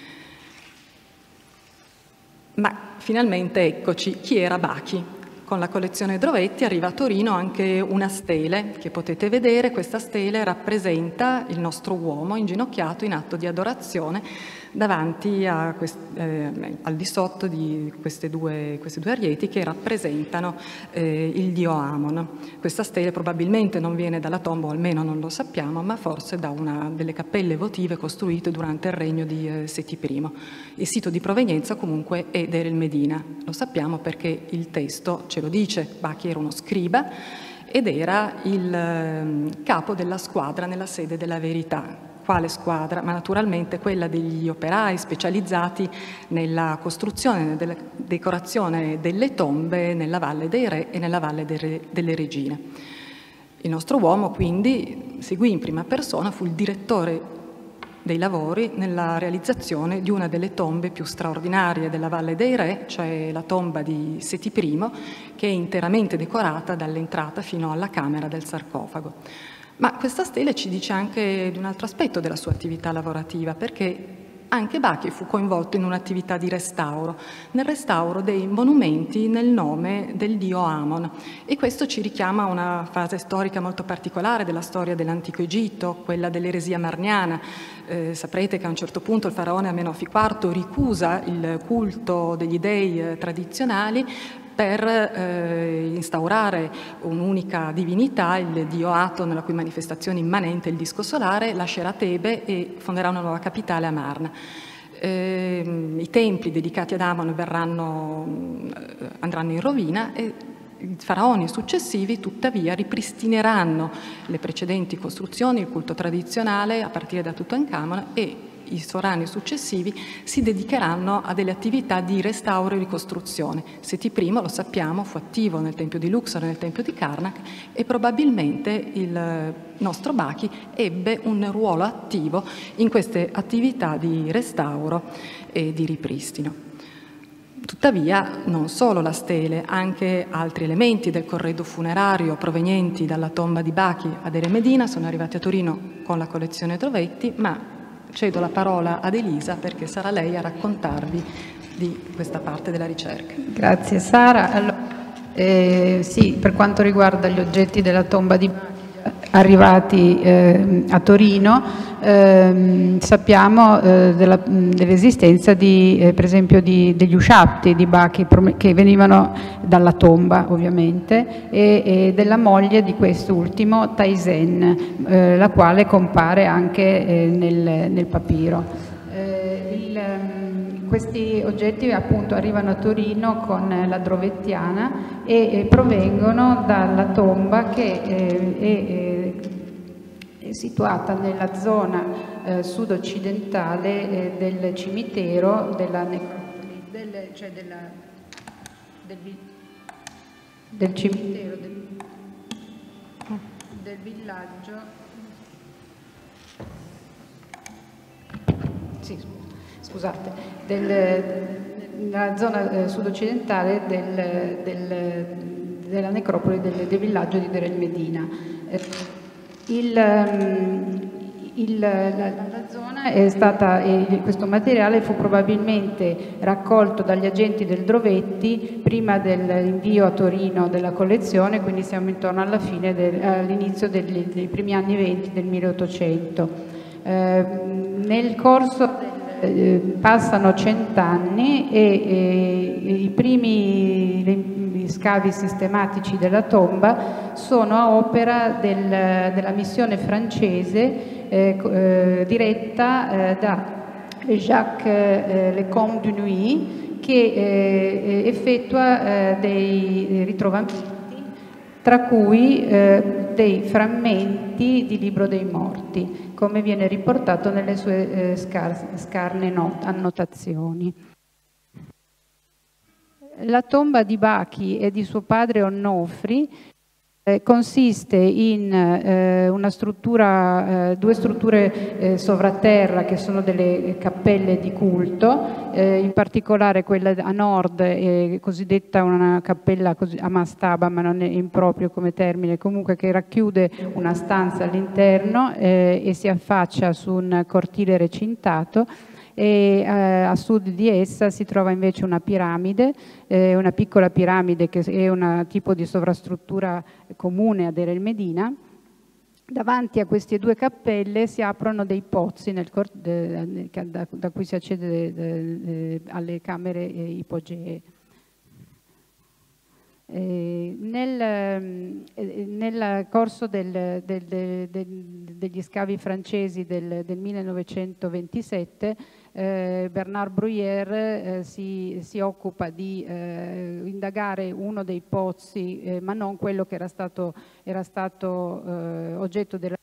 Ma finalmente eccoci, chi era Bachi? Con la collezione Drovetti arriva a Torino anche una stele che potete vedere. Questa stele rappresenta il nostro uomo inginocchiato in atto di adorazione davanti a quest- eh, al di sotto di queste due, questi due arieti che rappresentano eh, il dio Amon. Questa stele probabilmente non viene dalla tomba, o almeno non lo sappiamo, ma forse da una delle cappelle votive costruite durante il regno di eh, Seti I. Il sito di provenienza comunque è Deir el-Medina, lo sappiamo perché il testo ce lo dice. Bachi era uno scriba ed era il eh, capo della squadra nella sede della Verità. Quale squadra? Ma naturalmente quella degli operai specializzati nella costruzione e nella decorazione delle tombe nella Valle dei Re e nella Valle delle Regine. Il nostro uomo quindi seguì in prima persona, fu il direttore dei lavori nella realizzazione di una delle tombe più straordinarie della Valle dei Re, cioè la tomba di Seti I, che è interamente decorata dall'entrata fino alla camera del sarcofago. Ma questa stele ci dice anche di un altro aspetto della sua attività lavorativa, perché anche Bachi fu coinvolto in un'attività di restauro, nel restauro dei monumenti nel nome del dio Amon. E questo ci richiama a una fase storica molto particolare della storia dell'antico Egitto, quella dell'eresia marniana. Eh, saprete che a un certo punto il faraone Amenofi quarto ricusa il culto degli dei eh, tradizionali per eh, instaurare un'unica divinità, il dio Aton, la cui manifestazione immanente è il disco solare, lascerà Tebe e fonderà una nuova capitale, Amarna. Eh, I templi dedicati ad Amon verranno, eh, andranno in rovina e i faraoni successivi tuttavia ripristineranno le precedenti costruzioni, il culto tradizionale a partire da Tutankhamon, e i sovrani successivi si dedicheranno a delle attività di restauro e ricostruzione. Seti I, lo sappiamo, fu attivo nel tempio di Luxor e nel tempio di Karnak, e probabilmente il nostro Bachi ebbe un ruolo attivo in queste attività di restauro e di ripristino. Tuttavia, non solo la stele, anche altri elementi del corredo funerario provenienti dalla tomba di Bachi ad Eremedina sono arrivati a Torino con la collezione Drovetti, ma cedo la parola ad Elisa perché sarà lei a raccontarvi di questa parte della ricerca. Grazie Sara. Allora, eh, sì, per quanto riguarda gli oggetti della tomba di Bachi arrivati eh, a Torino, eh, sappiamo eh, della, dell'esistenza di, eh, per esempio di, degli usciatti di Bachi che venivano dalla tomba ovviamente e, e della moglie di quest'ultimo, Taisen, eh, la quale compare anche eh, nel, nel papiro. Eh, il, Questi oggetti appunto arrivano a Torino con la Drovettiana e, e provengono dalla tomba che eh, è, è situata nella zona eh, sud-occidentale eh, del cimitero della necropoli, del, cioè della, del, del cimitero del, del villaggio. Sì, scusate, del, nella zona eh, sud-occidentale del, del, della necropoli del, del villaggio di Deir el-Medina. Eh, il, il, la, la zona è stata, eh, questo materiale fu probabilmente raccolto dagli agenti del Drovetti prima dell'invio a Torino della collezione, quindi siamo intorno alla fine, del, all'inizio dei, dei primi anni venti del milleottocento. Eh, nel corso del Eh, passano cent'anni e, e i primi gli scavi sistematici della tomba sono a opera del, della missione francese eh, eh, diretta eh, da Jacques eh, Lecomte du Nuit, che eh, effettua eh, dei ritrovamenti, tra cui eh, dei frammenti di Libro dei Morti, come viene riportato nelle sue eh, scar scarne not annotazioni. La tomba di Bachi e di suo padre Onnofri eh, consiste in eh, una struttura, eh, due strutture eh, sovraterra che sono delle cappelle di culto, eh, in particolare quella a nord è cosiddetta una cappella così, a mastaba, ma non è improprio come termine, comunque che racchiude una stanza all'interno eh, e si affaccia su un cortile recintato. E eh, a sud di essa si trova invece una piramide, eh, una piccola piramide che è un tipo di sovrastruttura comune a Deir el-Medina. Davanti a queste due cappelle si aprono dei pozzi nel de, de, da, da cui si accede de, de, alle camere eh, ipogee. Eh, nel, eh, nel corso del, del, del, del, degli scavi francesi del, del millenovecentoventisette eh, Bernard Bruyère eh, si, si occupa di eh, indagare uno dei pozzi, eh, ma non quello che era stato, era stato eh, oggetto della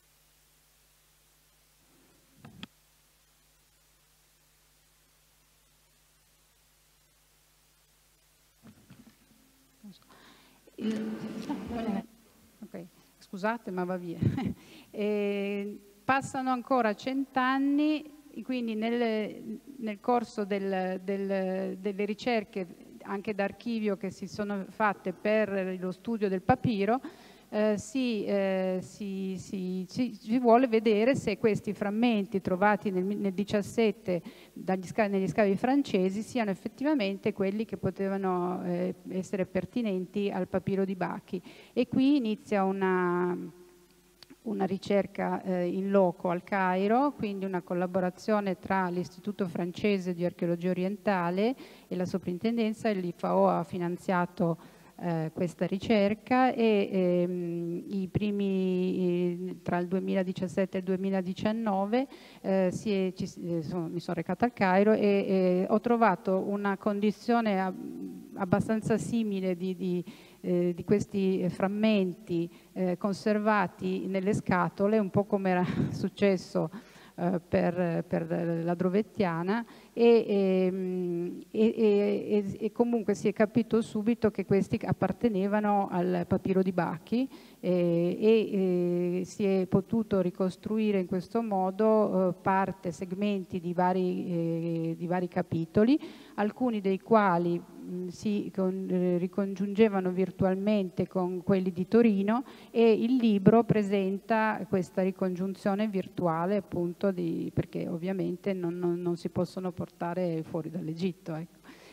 Okay. Scusate, ma va via. E passano ancora cent'anni, quindi nel, nel corso del, del, delle ricerche anche d'archivio che si sono fatte per lo studio del papiro, eh, si, eh, si, si, si, si vuole vedere se questi frammenti trovati nel, nel diciassette dagli scavi, negli scavi francesi siano effettivamente quelli che potevano eh, essere pertinenti al papiro di Bachi. E qui inizia una, una ricerca eh, in loco al Cairo, quindi una collaborazione tra l'Istituto francese di archeologia orientale e la soprintendenza. L'I F A O ha finanziato Eh, questa ricerca e ehm, i primi eh, tra il duemiladiciassette e il duemiladiciannove eh, si è, ci, eh, sono, mi sono recata al Cairo e eh, ho trovato una condizione a, abbastanza simile di, di, eh, di questi frammenti eh, conservati nelle scatole, un po' come era successo eh, per, per la Drovettiana e, e, e, e comunque si è capito subito che questi appartenevano al papiro di Bachi e, e, e si è potuto ricostruire in questo modo eh, parte, segmenti di vari, eh, di vari capitoli, alcuni dei quali mh, si con, eh, ricongiungevano virtualmente con quelli di Torino, e il libro presenta questa ricongiunzione virtuale, appunto, di, perché ovviamente non, non, non si possono portare fuori dall'Egitto. Ecco.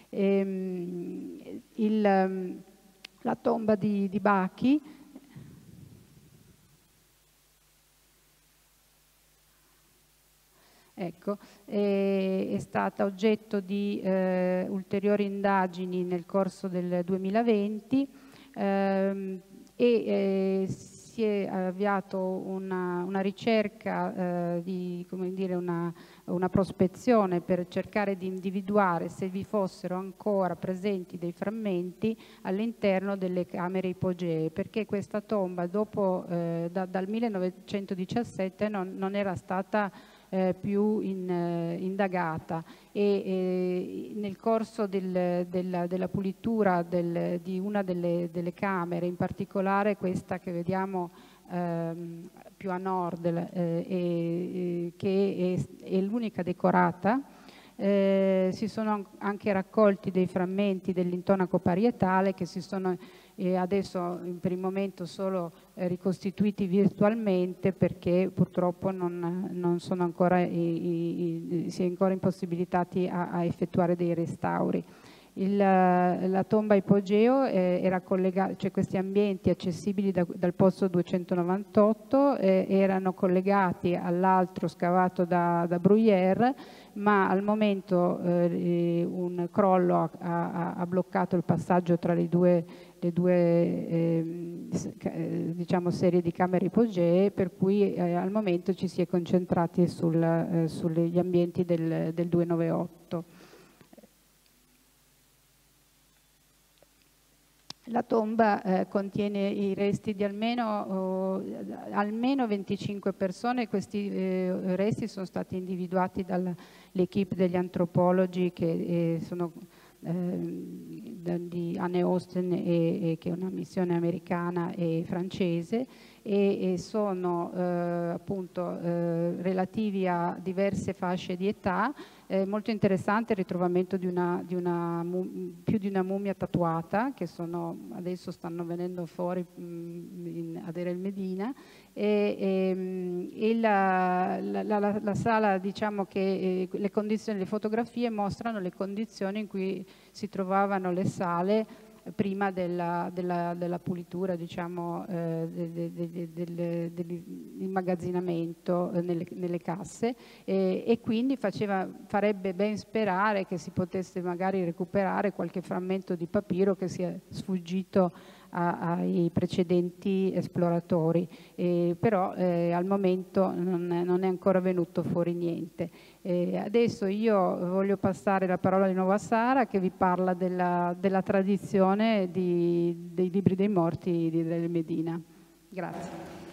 E, il, la tomba di, di Bachi Ecco, è, è stata oggetto di eh, ulteriori indagini nel corso del duemilaventi ehm, e eh, si è avviato una, una ricerca, eh, di, come dire, una, una prospezione per cercare di individuare se vi fossero ancora presenti dei frammenti all'interno delle camere ipogee, perché questa tomba dopo, eh, da, dal millenovecentodiciassette non, non era stata Eh, più in, eh, indagata e eh, nel corso del, della, della pulitura del, di una delle, delle camere, in particolare questa che vediamo ehm, più a nord, eh, e, che è, è l'unica decorata, eh, si sono anche raccolti dei frammenti dell'intonaco parietale che si sono e adesso per il momento solo eh, ricostituiti virtualmente, perché purtroppo non, non sono ancora, i, i, si è ancora impossibilitati a, a effettuare dei restauri. Il, la tomba ipogeo eh, era collegata, cioè questi ambienti accessibili da, dal pozzo duecentonovantotto eh, erano collegati all'altro scavato da, da Bruyère, ma al momento eh, un crollo ha, ha, ha bloccato il passaggio tra le due, le due eh, diciamo serie di camere ipogee, per cui eh, al momento ci si è concentrati sul, eh, sugli ambienti del, del duecentonovantotto. La tomba eh, contiene i resti di almeno, oh, almeno venticinque persone. Questi eh, resti sono stati individuati dall'equipe degli antropologi che eh, sono eh, di Anne Austin, e, e che è una missione americana e francese, e, e sono eh, appunto eh, relativi a diverse fasce di età. È molto interessante il ritrovamento di una, di una, più di una mummia tatuata, che sono, adesso stanno venendo fuori mh, in, ad Deir el-Medina, e, e, e la, la, la, la sala, diciamo che eh, le condizioni, le fotografie mostrano le condizioni in cui si trovavano le sale prima della, della, della pulitura, diciamo, eh, de, de, de, de, dell'immagazzinamento eh, nelle, nelle casse, e, e quindi faceva, farebbe ben sperare che si potesse magari recuperare qualche frammento di papiro che sia sfuggito a, ai precedenti esploratori, eh, però eh, al momento non è, non è ancora venuto fuori niente. Eh, adesso io voglio passare la parola di nuovo a Sara, che vi parla della, della tradizione di, dei libri dei morti di Deir el-Medina. Grazie.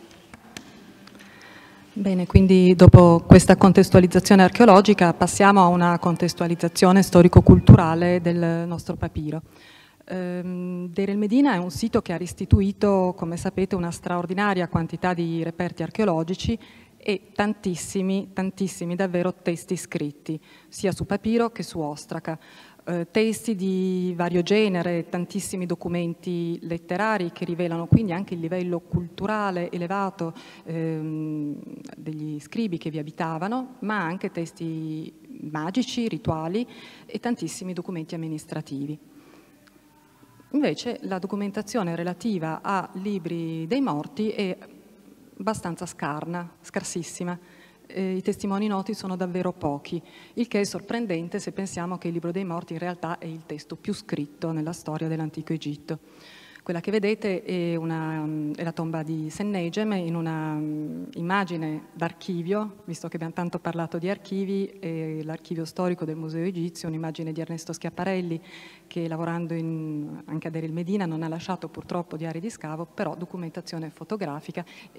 Bene, quindi dopo questa contestualizzazione archeologica passiamo a una contestualizzazione storico-culturale del nostro papiro. Ehm, Deir el-Medina è un sito che ha restituito, come sapete, una straordinaria quantità di reperti archeologici e tantissimi, tantissimi davvero testi scritti, sia su papiro che su ostraca. Eh, testi di vario genere, tantissimi documenti letterari che rivelano quindi anche il livello culturale elevato ehm, degli scribi che vi abitavano, ma anche testi magici, rituali e tantissimi documenti amministrativi. Invece la documentazione relativa a libri dei morti è abbastanza scarna, scarsissima. Eh, I testimoni noti sono davvero pochi, il che è sorprendente se pensiamo che il libro dei morti in realtà è il testo più scritto nella storia dell'antico Egitto. Quella che vedete è, una, è la tomba di Sennegem in una um, immagine d'archivio, visto che abbiamo tanto parlato di archivi, l'archivio storico del Museo Egizio, un'immagine di Ernesto Schiaparelli che lavorando in, anche a Deir el-Medina non ha lasciato purtroppo diari di scavo, però documentazione fotografica, e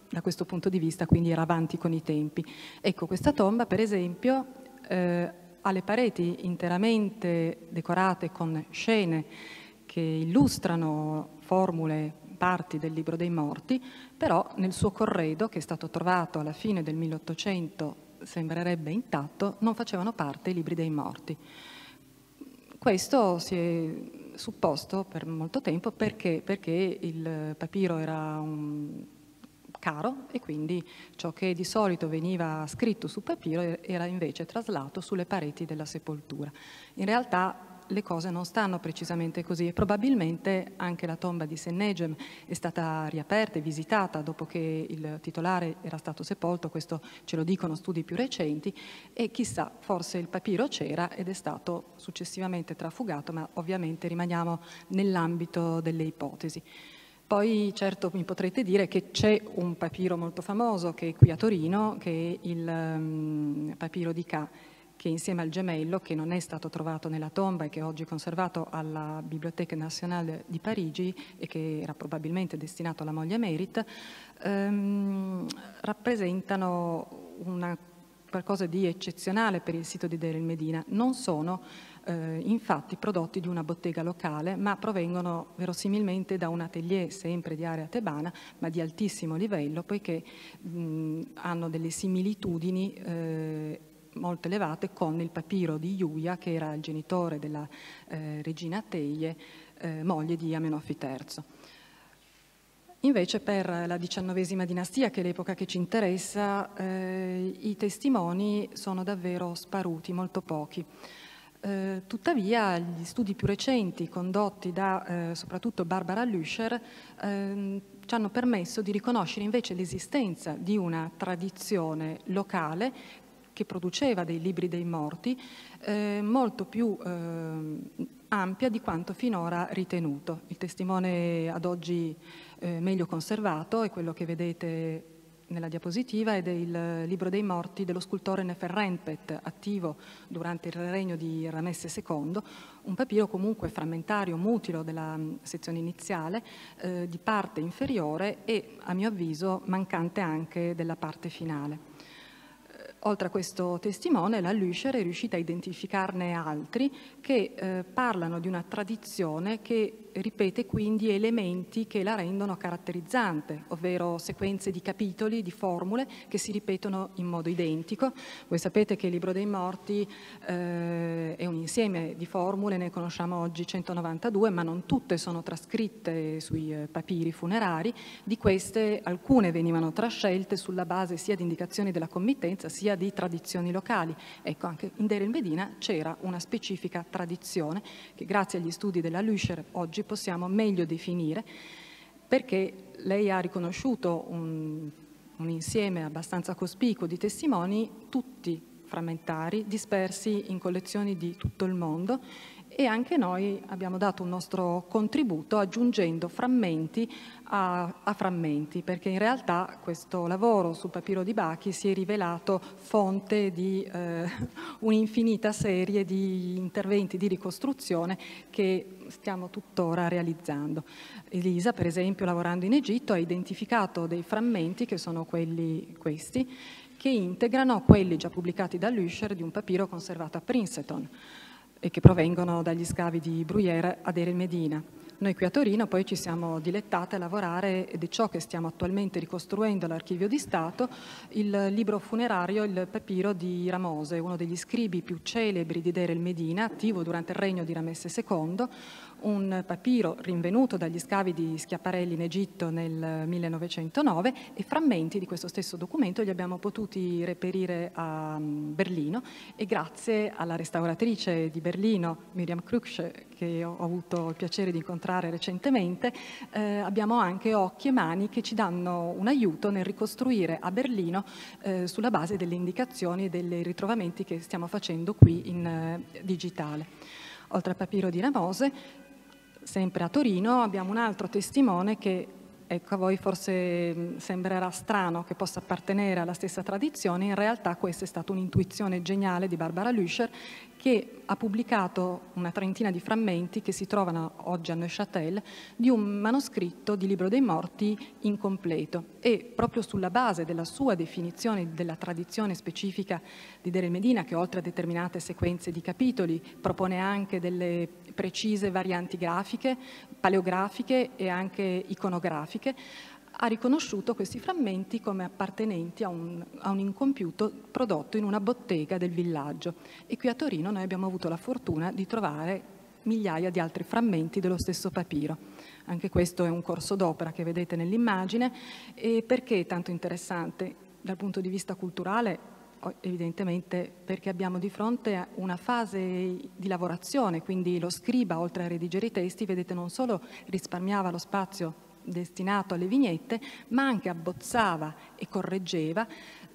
da questo punto di vista quindi era avanti con i tempi. Ecco, questa tomba per esempio eh, ha le pareti interamente decorate con scene che illustrano formule, parti del Libro dei Morti, però nel suo corredo, che è stato trovato alla fine del milleottocento, sembrerebbe intatto, non facevano parte i Libri dei Morti. Questo si è supposto per molto tempo perché, perché il papiro era un caro e quindi ciò che di solito veniva scritto sul papiro era invece traslato sulle pareti della sepoltura. In realtà le cose non stanno precisamente così e probabilmente anche la tomba di Sennegem è stata riaperta e visitata dopo che il titolare era stato sepolto, questo ce lo dicono studi più recenti, e chissà, forse il papiro c'era ed è stato successivamente trafugato, ma ovviamente rimaniamo nell'ambito delle ipotesi. Poi certo mi potrete dire che c'è un papiro molto famoso che è qui a Torino, che è il um, papiro di Ca, che insieme al gemello, che non è stato trovato nella tomba e che è oggi conservato alla Bibliothèque Nationale di Parigi e che era probabilmente destinato alla moglie Merit, ehm, rappresentano una, qualcosa di eccezionale per il sito di Deir el Medina. Non sono eh, infatti prodotti di una bottega locale, ma provengono verosimilmente da un atelier sempre di area tebana, ma di altissimo livello, poiché mh, hanno delle similitudini eh, molto elevate con il papiro di Iuia, che era il genitore della eh, regina Teie, eh, moglie di Amenoffi terzo. Invece per la diciannovesima dinastia, che è l'epoca che ci interessa, eh, i testimoni sono davvero sparuti, molto pochi. Eh, tuttavia gli studi più recenti condotti da eh, soprattutto Barbara Lüscher eh, ci hanno permesso di riconoscere invece l'esistenza di una tradizione locale che produceva dei libri dei morti eh, molto più eh, ampia di quanto finora ritenuto. Il testimone ad oggi eh, meglio conservato è quello che vedete nella diapositiva ed è il Libro dei Morti dello scultore Neferrenpet, attivo durante il regno di Ramesse secondo, un papiro comunque frammentario, mutilo della sezione iniziale, eh, di parte inferiore e, a mio avviso, mancante anche della parte finale. Oltre a questo testimone, la Lüscher è riuscita a identificarne altri che eh, parlano di una tradizione che ripete quindi elementi che la rendono caratterizzante, ovvero sequenze di capitoli, di formule che si ripetono in modo identico. Voi sapete che il Libro dei Morti eh, è un insieme di formule, ne conosciamo oggi centonovantadue, ma non tutte sono trascritte sui eh, papiri funerari. Di queste alcune venivano trascelte sulla base sia di indicazioni della committenza sia di tradizioni locali. Ecco, anche in Deir el Medina c'era una specifica tradizione che grazie agli studi della Lüscher oggi possiamo meglio definire, perché lei ha riconosciuto un, un insieme abbastanza cospicuo di testimoni, tutti frammentari, dispersi in collezioni di tutto il mondo, e anche noi abbiamo dato un nostro contributo aggiungendo frammenti a, a frammenti, perché in realtà questo lavoro sul papiro di Bachi si è rivelato fonte di eh, un'infinita serie di interventi di ricostruzione che stiamo tuttora realizzando. Elisa, per esempio, lavorando in Egitto, ha identificato dei frammenti che sono quelli questi, che integrano quelli già pubblicati da Lüscher di un papiro conservato a Princeton e che provengono dagli scavi di Bruyère a Deir el Medina. Noi qui a Torino poi ci siamo dilettate a lavorare, ed è ciò che stiamo attualmente ricostruendo all'Archivio di Stato, il libro funerario, il papiro di Ramose, uno degli scribi più celebri di Deir el Medina, attivo durante il regno di Ramesse secondo, un papiro rinvenuto dagli scavi di Schiaparelli in Egitto nel millenovecentonove, e frammenti di questo stesso documento li abbiamo potuti reperire a Berlino, e grazie alla restauratrice di Berlino, Miriam Kruksch, che ho avuto il piacere di incontrare recentemente, eh, abbiamo anche occhi e mani che ci danno un aiuto nel ricostruire a Berlino eh, sulla base delle indicazioni e dei ritrovamenti che stiamo facendo qui in eh, digitale. Oltre al papiro di Ramose, sempre a Torino abbiamo un altro testimone che, ecco, a voi forse sembrerà strano che possa appartenere alla stessa tradizione. In realtà questa è stata un'intuizione geniale di Barbara Lüscher, che che ha pubblicato una trentina di frammenti che si trovano oggi a Neuchâtel di un manoscritto di Libro dei Morti incompleto, e proprio sulla base della sua definizione della tradizione specifica di Deir el-Medina, che oltre a determinate sequenze di capitoli propone anche delle precise varianti grafiche, paleografiche e anche iconografiche, ha riconosciuto questi frammenti come appartenenti a un, a un incompiuto prodotto in una bottega del villaggio. E qui a Torino noi abbiamo avuto la fortuna di trovare migliaia di altri frammenti dello stesso papiro. Anche questo è un corso d'opera che vedete nell'immagine. E perché è tanto interessante? Dal punto di vista culturale, evidentemente perché abbiamo di fronte a una fase di lavorazione, quindi lo scriba, oltre a redigere i testi, vedete, non solo risparmiava lo spazio destinato alle vignette, ma anche abbozzava e correggeva,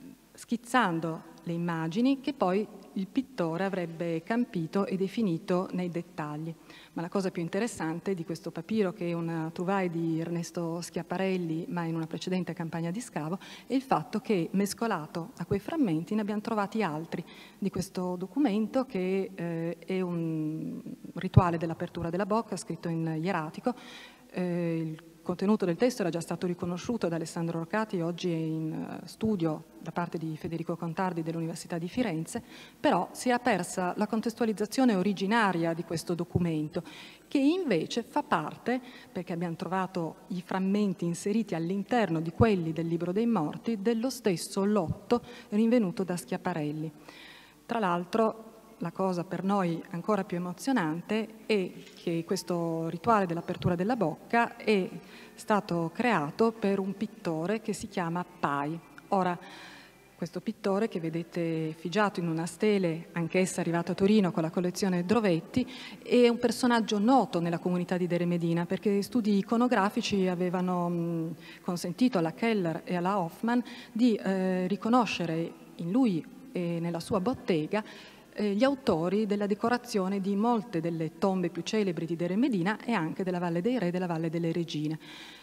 schizzando le immagini che poi il pittore avrebbe campito e definito nei dettagli. Ma la cosa più interessante di questo papiro, che è una trouvaille di Ernesto Schiaparelli, ma in una precedente campagna di scavo, è il fatto che, mescolato a quei frammenti, ne abbiamo trovati altri di questo documento, che eh, è un rituale dell'apertura della bocca, scritto in ieratico. Eh, il Il contenuto del testo era già stato riconosciuto da Alessandro Rocati, oggi è in studio da parte di Federico Contardi dell'Università di Firenze, però si è persa la contestualizzazione originaria di questo documento, che invece fa parte, perché abbiamo trovato i frammenti inseriti all'interno di quelli del Libro dei Morti, dello stesso lotto rinvenuto da Schiaparelli. Tra l'altro, la cosa per noi ancora più emozionante è che questo rituale dell'apertura della bocca è stato creato per un pittore che si chiama Pai. Ora, questo pittore, che vedete effigiato in una stele, anch'essa arrivata a Torino con la collezione Drovetti, è un personaggio noto nella comunità di Deir el-Medina, perché studi iconografici avevano mh, consentito alla Keller e alla Hoffmann di eh, riconoscere in lui e nella sua bottega gli autori della decorazione di molte delle tombe più celebri di Deir el-Medina e anche della Valle dei Re e della Valle delle Regine.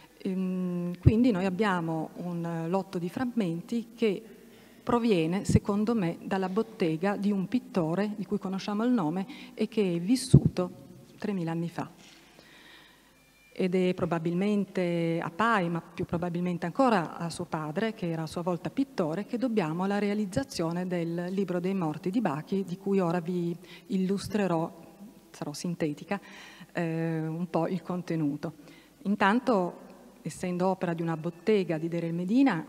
Quindi noi abbiamo un lotto di frammenti che proviene, secondo me, dalla bottega di un pittore di cui conosciamo il nome e che è vissuto tremila anni fa. Ed è probabilmente a Pai, ma più probabilmente ancora a suo padre, che era a sua volta pittore, che dobbiamo la realizzazione del Libro dei Morti di Bachi, di cui ora vi illustrerò, sarò sintetica, eh, un po' il contenuto. Intanto, essendo opera di una bottega di Deir el-Medina,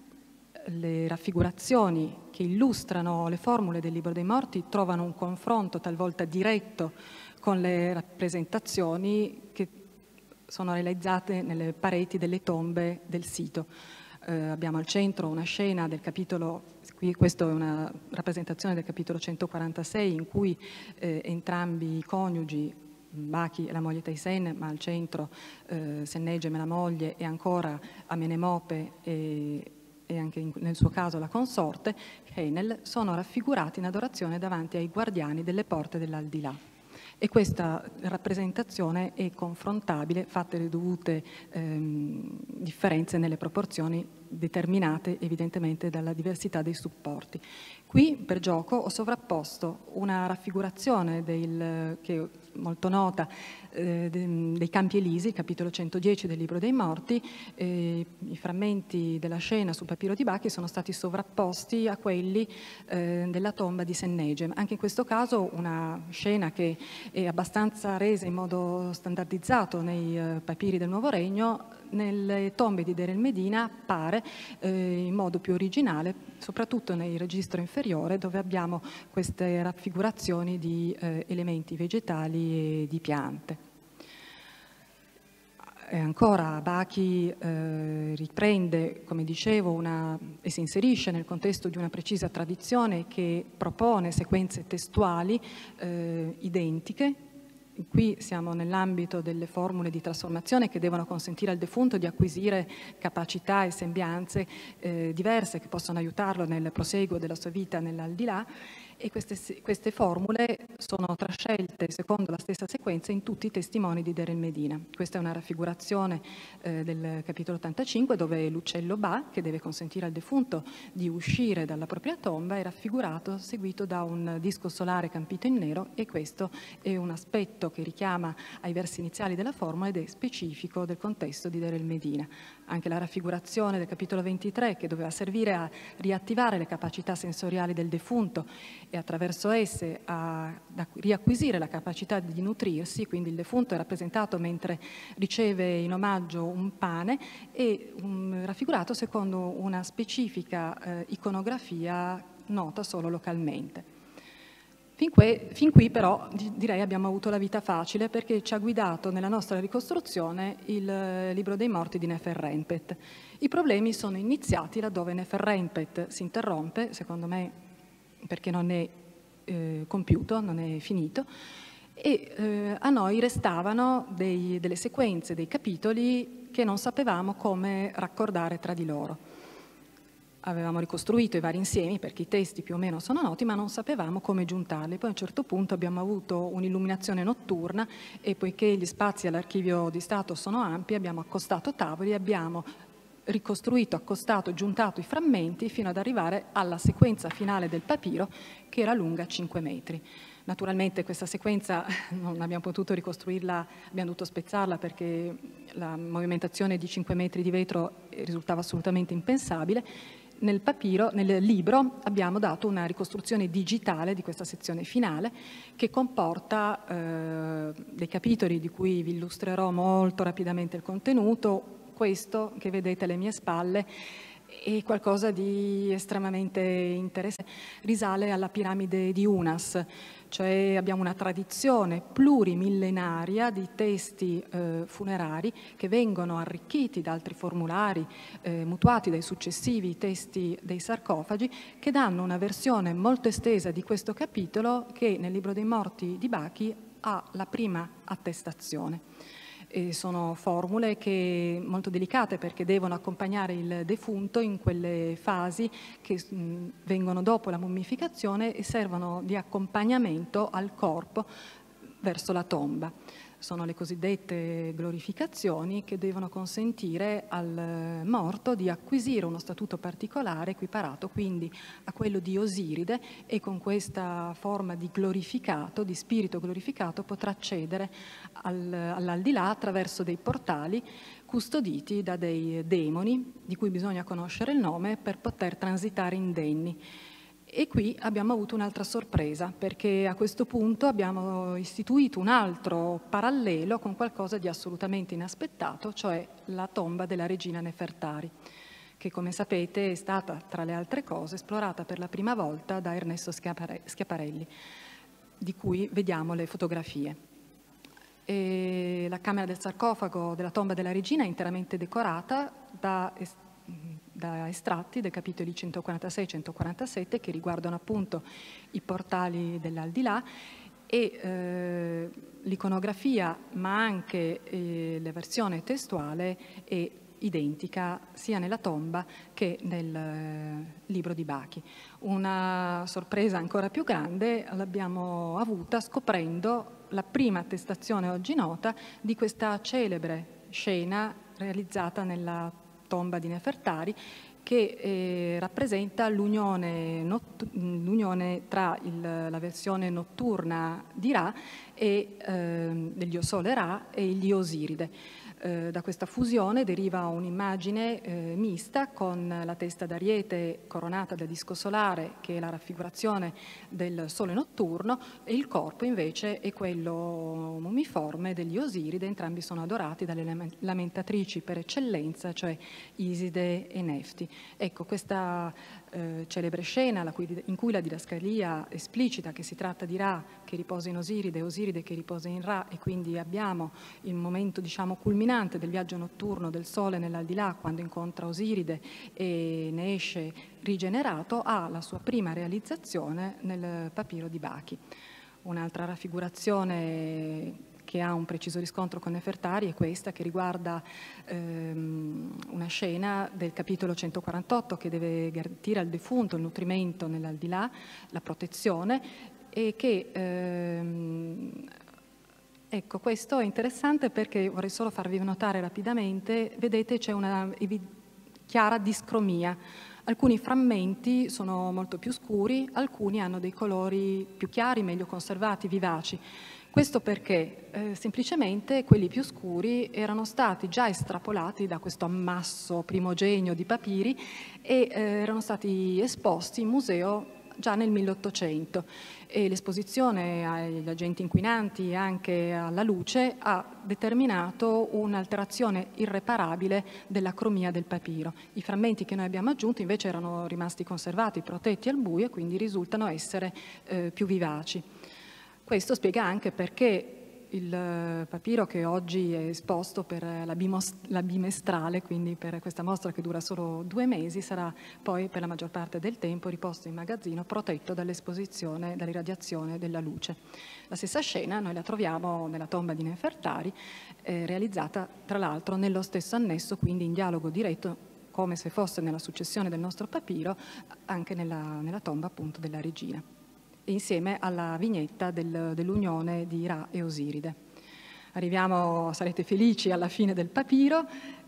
le raffigurazioni che illustrano le formule del Libro dei Morti trovano un confronto talvolta diretto con le rappresentazioni che sono realizzate nelle pareti delle tombe del sito. Eh, abbiamo al centro una scena del capitolo, qui questa è una rappresentazione del capitolo centoquarantasei, in cui eh, entrambi i coniugi, Bachi e la moglie Taisen, ma al centro eh, Sennegem e la moglie, e ancora Amenemope e, e anche in, nel suo caso la consorte, Henel, sono raffigurati in adorazione davanti ai guardiani delle porte dell'aldilà. E questa rappresentazione è confrontabile, fatte le dovute ehm, differenze nelle proporzioni, determinate evidentemente dalla diversità dei supporti. Qui per gioco ho sovrapposto una raffigurazione del, che è molto nota eh, de, dei Campi Elisi, capitolo centodieci del Libro dei Morti. Eh, i frammenti della scena sul papiro di Bachi sono stati sovrapposti a quelli eh, della tomba di Sennegem. Anche in questo caso una scena che è abbastanza resa in modo standardizzato nei eh, papiri del Nuovo Regno. Nelle tombe di Deir el-Medina appare eh, in modo più originale, soprattutto nel registro inferiore, dove abbiamo queste raffigurazioni di eh, elementi vegetali e di piante. E ancora Bachi eh, riprende, come dicevo, una, e si inserisce nel contesto di una precisa tradizione che propone sequenze testuali eh, identiche, qui siamo nell'ambito delle formule di trasformazione che devono consentire al defunto di acquisire capacità e sembianze eh, diverse che possono aiutarlo nel proseguo della sua vita nell'aldilà, e queste, queste formule sono trascelte secondo la stessa sequenza in tutti i testimoni di Deir el-Medina. Questa è una raffigurazione eh, del capitolo ottantacinque, dove l'uccello Ba, che deve consentire al defunto di uscire dalla propria tomba, è raffigurato seguito da un disco solare campito in nero, e questo è un aspetto che richiama ai versi iniziali della formula ed è specifico del contesto di Deir el-Medina. Anche la raffigurazione del capitolo ventitré, che doveva servire a riattivare le capacità sensoriali del defunto e attraverso esse a, a riacquisire la capacità di nutrirsi, quindi il defunto è rappresentato mentre riceve in omaggio un pane e um, raffigurato secondo una specifica eh, iconografia nota solo localmente. Fin qui, fin qui però direi abbiamo avuto la vita facile, perché ci ha guidato nella nostra ricostruzione il libro dei morti di Neferrenpet. I problemi sono iniziati laddove Neferrenpet si interrompe, secondo me perché non è eh, compiuto, non è finito, e eh, a noi restavano dei, delle sequenze, dei capitoli che non sapevamo come raccordare tra di loro. Avevamo ricostruito i vari insiemi perché i testi più o meno sono noti, ma non sapevamo come giuntarli. Poi a un certo punto abbiamo avuto un'illuminazione notturna e, poiché gli spazi all'Archivio di Stato sono ampi, abbiamo accostato tavoli e abbiamo ricostruito, accostato, giuntato i frammenti fino ad arrivare alla sequenza finale del papiro, che era lunga cinque metri. Naturalmente questa sequenza non abbiamo potuto ricostruirla, abbiamo dovuto spezzarla perché la movimentazione di cinque metri di vetro risultava assolutamente impensabile. Nel papiro, nel libro, abbiamo dato una ricostruzione digitale di questa sezione finale, che comporta eh, dei capitoli di cui vi illustrerò molto rapidamente il contenuto. Questo che vedete alle mie spalle è qualcosa di estremamente interessante, risale alla piramide di Unas, cioè abbiamo una tradizione plurimillenaria di testi eh, funerari che vengono arricchiti da altri formulari eh, mutuati dai successivi testi dei sarcofagi, che danno una versione molto estesa di questo capitolo che nel libro dei morti di Bachi ha la prima attestazione. E sono formule che, molto delicate, perché devono accompagnare il defunto in quelle fasi che mh, vengono dopo la mummificazione e servono di accompagnamento al corpo verso la tomba. Sono le cosiddette glorificazioni che devono consentire al morto di acquisire uno statuto particolare, equiparato quindi a quello di Osiride, e con questa forma di glorificato, di spirito glorificato, potrà accedere al, all'aldilà attraverso dei portali custoditi da dei demoni, di cui bisogna conoscere il nome per poter transitare indenni. E qui abbiamo avuto un'altra sorpresa, perché a questo punto abbiamo istituito un altro parallelo con qualcosa di assolutamente inaspettato, cioè la tomba della regina Nefertari, che come sapete è stata, tra le altre cose, esplorata per la prima volta da Ernesto Schiaparelli, di cui vediamo le fotografie. E la camera del sarcofago della tomba della regina è interamente decorata da da estratti dei capitoli centoquarantasei e centoquarantasette che riguardano appunto i portali dell'aldilà, e eh, l'iconografia ma anche eh, la versione testuale è identica sia nella tomba che nel eh, libro di Bachi. Una sorpresa ancora più grande l'abbiamo avuta scoprendo la prima attestazione oggi nota di questa celebre scena realizzata nella tomba di Nefertari, che eh, rappresenta l'unione tra il, la versione notturna di Ra e eh, degli Osole Ra e gli Osiride. Eh, da questa fusione deriva un'immagine eh, mista, con la testa d'Ariete coronata da disco solare, che è la raffigurazione del sole notturno, e il corpo invece è quello mummiforme degli Osiride. Entrambi sono adorati dalle lamentatrici per eccellenza, cioè Iside e Nefti. Ecco, questa eh, celebre scena la cui, in cui la didascalia esplicita che si tratta di Ra che riposa in Osiride e Osiride che riposa in Ra, e quindi abbiamo il momento, diciamo, culminante del viaggio notturno del Sole nell'aldilà, quando incontra Osiride e ne esce rigenerato, ha la sua prima realizzazione nel papiro di Bachi. Un'altra raffigurazione che ha un preciso riscontro con Nefertari è questa, che riguarda ehm, una scena del capitolo centoquarantotto che deve garantire al defunto il nutrimento nell'aldilà, la protezione, e che ehm, ecco, questo è interessante perché vorrei solo farvi notare rapidamente, vedete c'è una chiara discromia. Alcuni frammenti sono molto più scuri, alcuni hanno dei colori più chiari, meglio conservati, vivaci. Questo perché eh, semplicemente quelli più scuri erano stati già estrapolati da questo ammasso primogenio di papiri e eh, erano stati esposti in museo già nel milleottocento, e l'esposizione agli agenti inquinanti e anche alla luce ha determinato un'alterazione irreparabile della cromia del papiro. I frammenti che noi abbiamo aggiunto invece erano rimasti conservati, protetti al buio, e quindi risultano essere eh, più vivaci. Questo spiega anche perché il papiro che oggi è esposto per la, la bimestrale, quindi per questa mostra che dura solo due mesi, sarà poi per la maggior parte del tempo riposto in magazzino, protetto dall'esposizione, dall'irradiazione della luce. La stessa scena noi la troviamo nella tomba di Nefertari, eh, realizzata tra l'altro nello stesso annesso, quindi in dialogo diretto, come se fosse nella successione del nostro papiro, anche nella, nella tomba appunto della regina, insieme alla vignetta del, dell'unione di Ra e Osiride. Arriviamo, sarete felici, alla fine del papiro,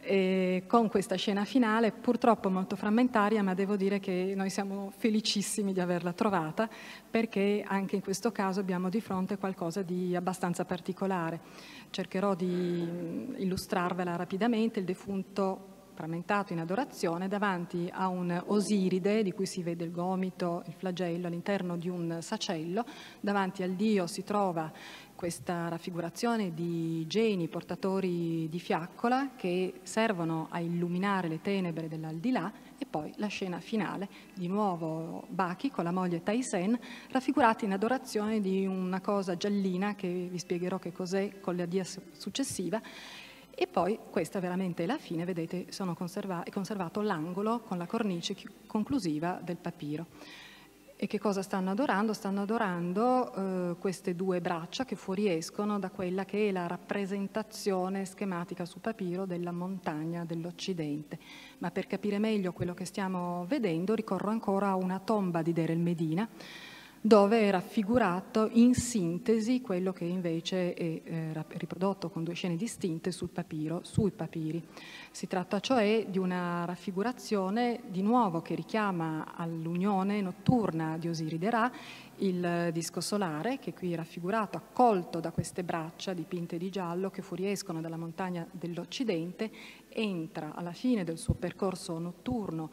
e con questa scena finale, purtroppo molto frammentaria, ma devo dire che noi siamo felicissimi di averla trovata, perché anche in questo caso abbiamo di fronte qualcosa di abbastanza particolare. Cercherò di illustrarvela rapidamente. Il defunto frammentato in adorazione davanti a un Osiride di cui si vede il gomito, il flagello all'interno di un sacello. Davanti al dio si trova questa raffigurazione di geni portatori di fiaccola che servono a illuminare le tenebre dell'aldilà, e poi la scena finale, di nuovo Baki con la moglie Taisen raffigurati in adorazione di una cosa giallina che vi spiegherò che cos'è con la dia successiva. E poi questa veramente è la fine, vedete, sono conserva- è conservato l'angolo con la cornice conclusiva del papiro. E che cosa stanno adorando? Stanno adorando eh, queste due braccia che fuoriescono da quella che è la rappresentazione schematica su papiro della montagna dell'Occidente. Ma per capire meglio quello che stiamo vedendo ricorro ancora a una tomba di Deir el-Medina, dove è raffigurato in sintesi quello che invece è eh, riprodotto con due scene distinte sul papiro, sui papiri. Si tratta cioè di una raffigurazione di nuovo che richiama all'unione notturna di Osiride e Ra, il disco solare che qui è raffigurato accolto da queste braccia dipinte di giallo che fuoriescono dalla montagna dell'Occidente, entra alla fine del suo percorso notturno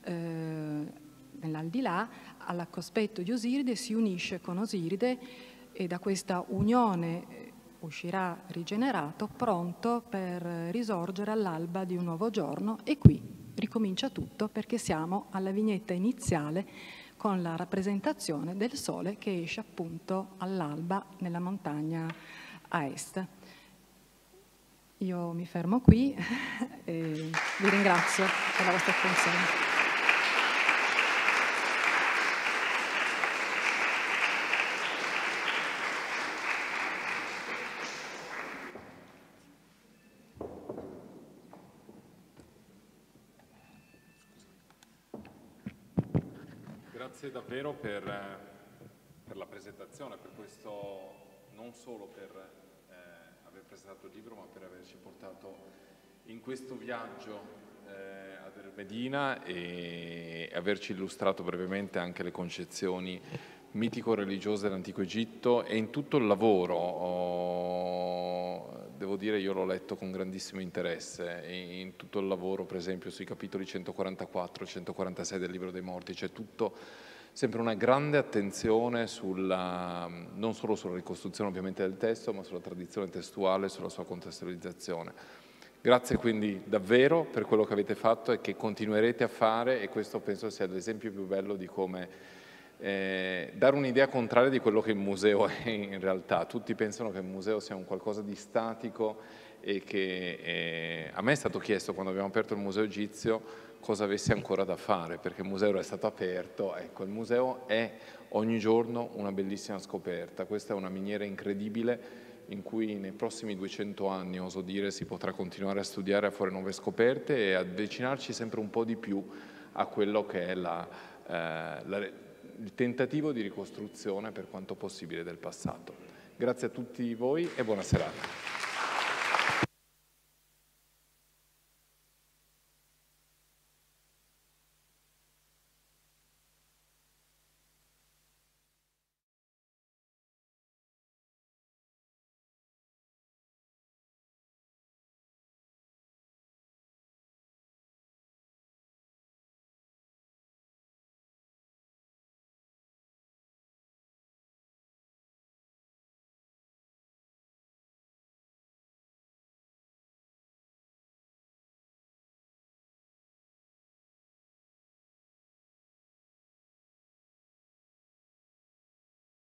eh, nell'aldilà, al cospetto di Osiride, si unisce con Osiride e da questa unione uscirà rigenerato, pronto per risorgere all'alba di un nuovo giorno, e qui ricomincia tutto perché siamo alla vignetta iniziale con la rappresentazione del sole che esce appunto all'alba nella montagna a est. Io mi fermo qui e vi ringrazio per la vostra attenzione. Grazie davvero per, per la presentazione, per questo, non solo per eh, aver presentato il libro, ma per averci portato in questo viaggio eh, a Deir el-Medina e averci illustrato brevemente anche le concezioni mitico-religiose dell'antico Egitto e in tutto il lavoro. Oh, devo dire, io l'ho letto con grandissimo interesse, in tutto il lavoro per esempio sui capitoli centoquarantaquattro centoquarantasei del Libro dei Morti, c'è tutto sempre una grande attenzione sulla, non solo sulla ricostruzione ovviamente del testo, ma sulla tradizione testuale, sulla sua contestualizzazione. Grazie quindi davvero per quello che avete fatto e che continuerete a fare, e questo penso sia l'esempio più bello di come Eh, dare un'idea contraria di quello che il museo è in realtà. Tutti pensano che il museo sia un qualcosa di statico e che eh, a me è stato chiesto quando abbiamo aperto il museo egizio cosa avessi ancora da fare, perché il museo è stato aperto. Ecco, il museo è ogni giorno una bellissima scoperta. Questa è una miniera incredibile in cui nei prossimi duecento anni, oso dire, si potrà continuare a studiare, a fare nuove scoperte e avvicinarci sempre un po' di più a quello che è la, eh, la, il tentativo di ricostruzione per quanto possibile del passato. Grazie a tutti voi e buona serata.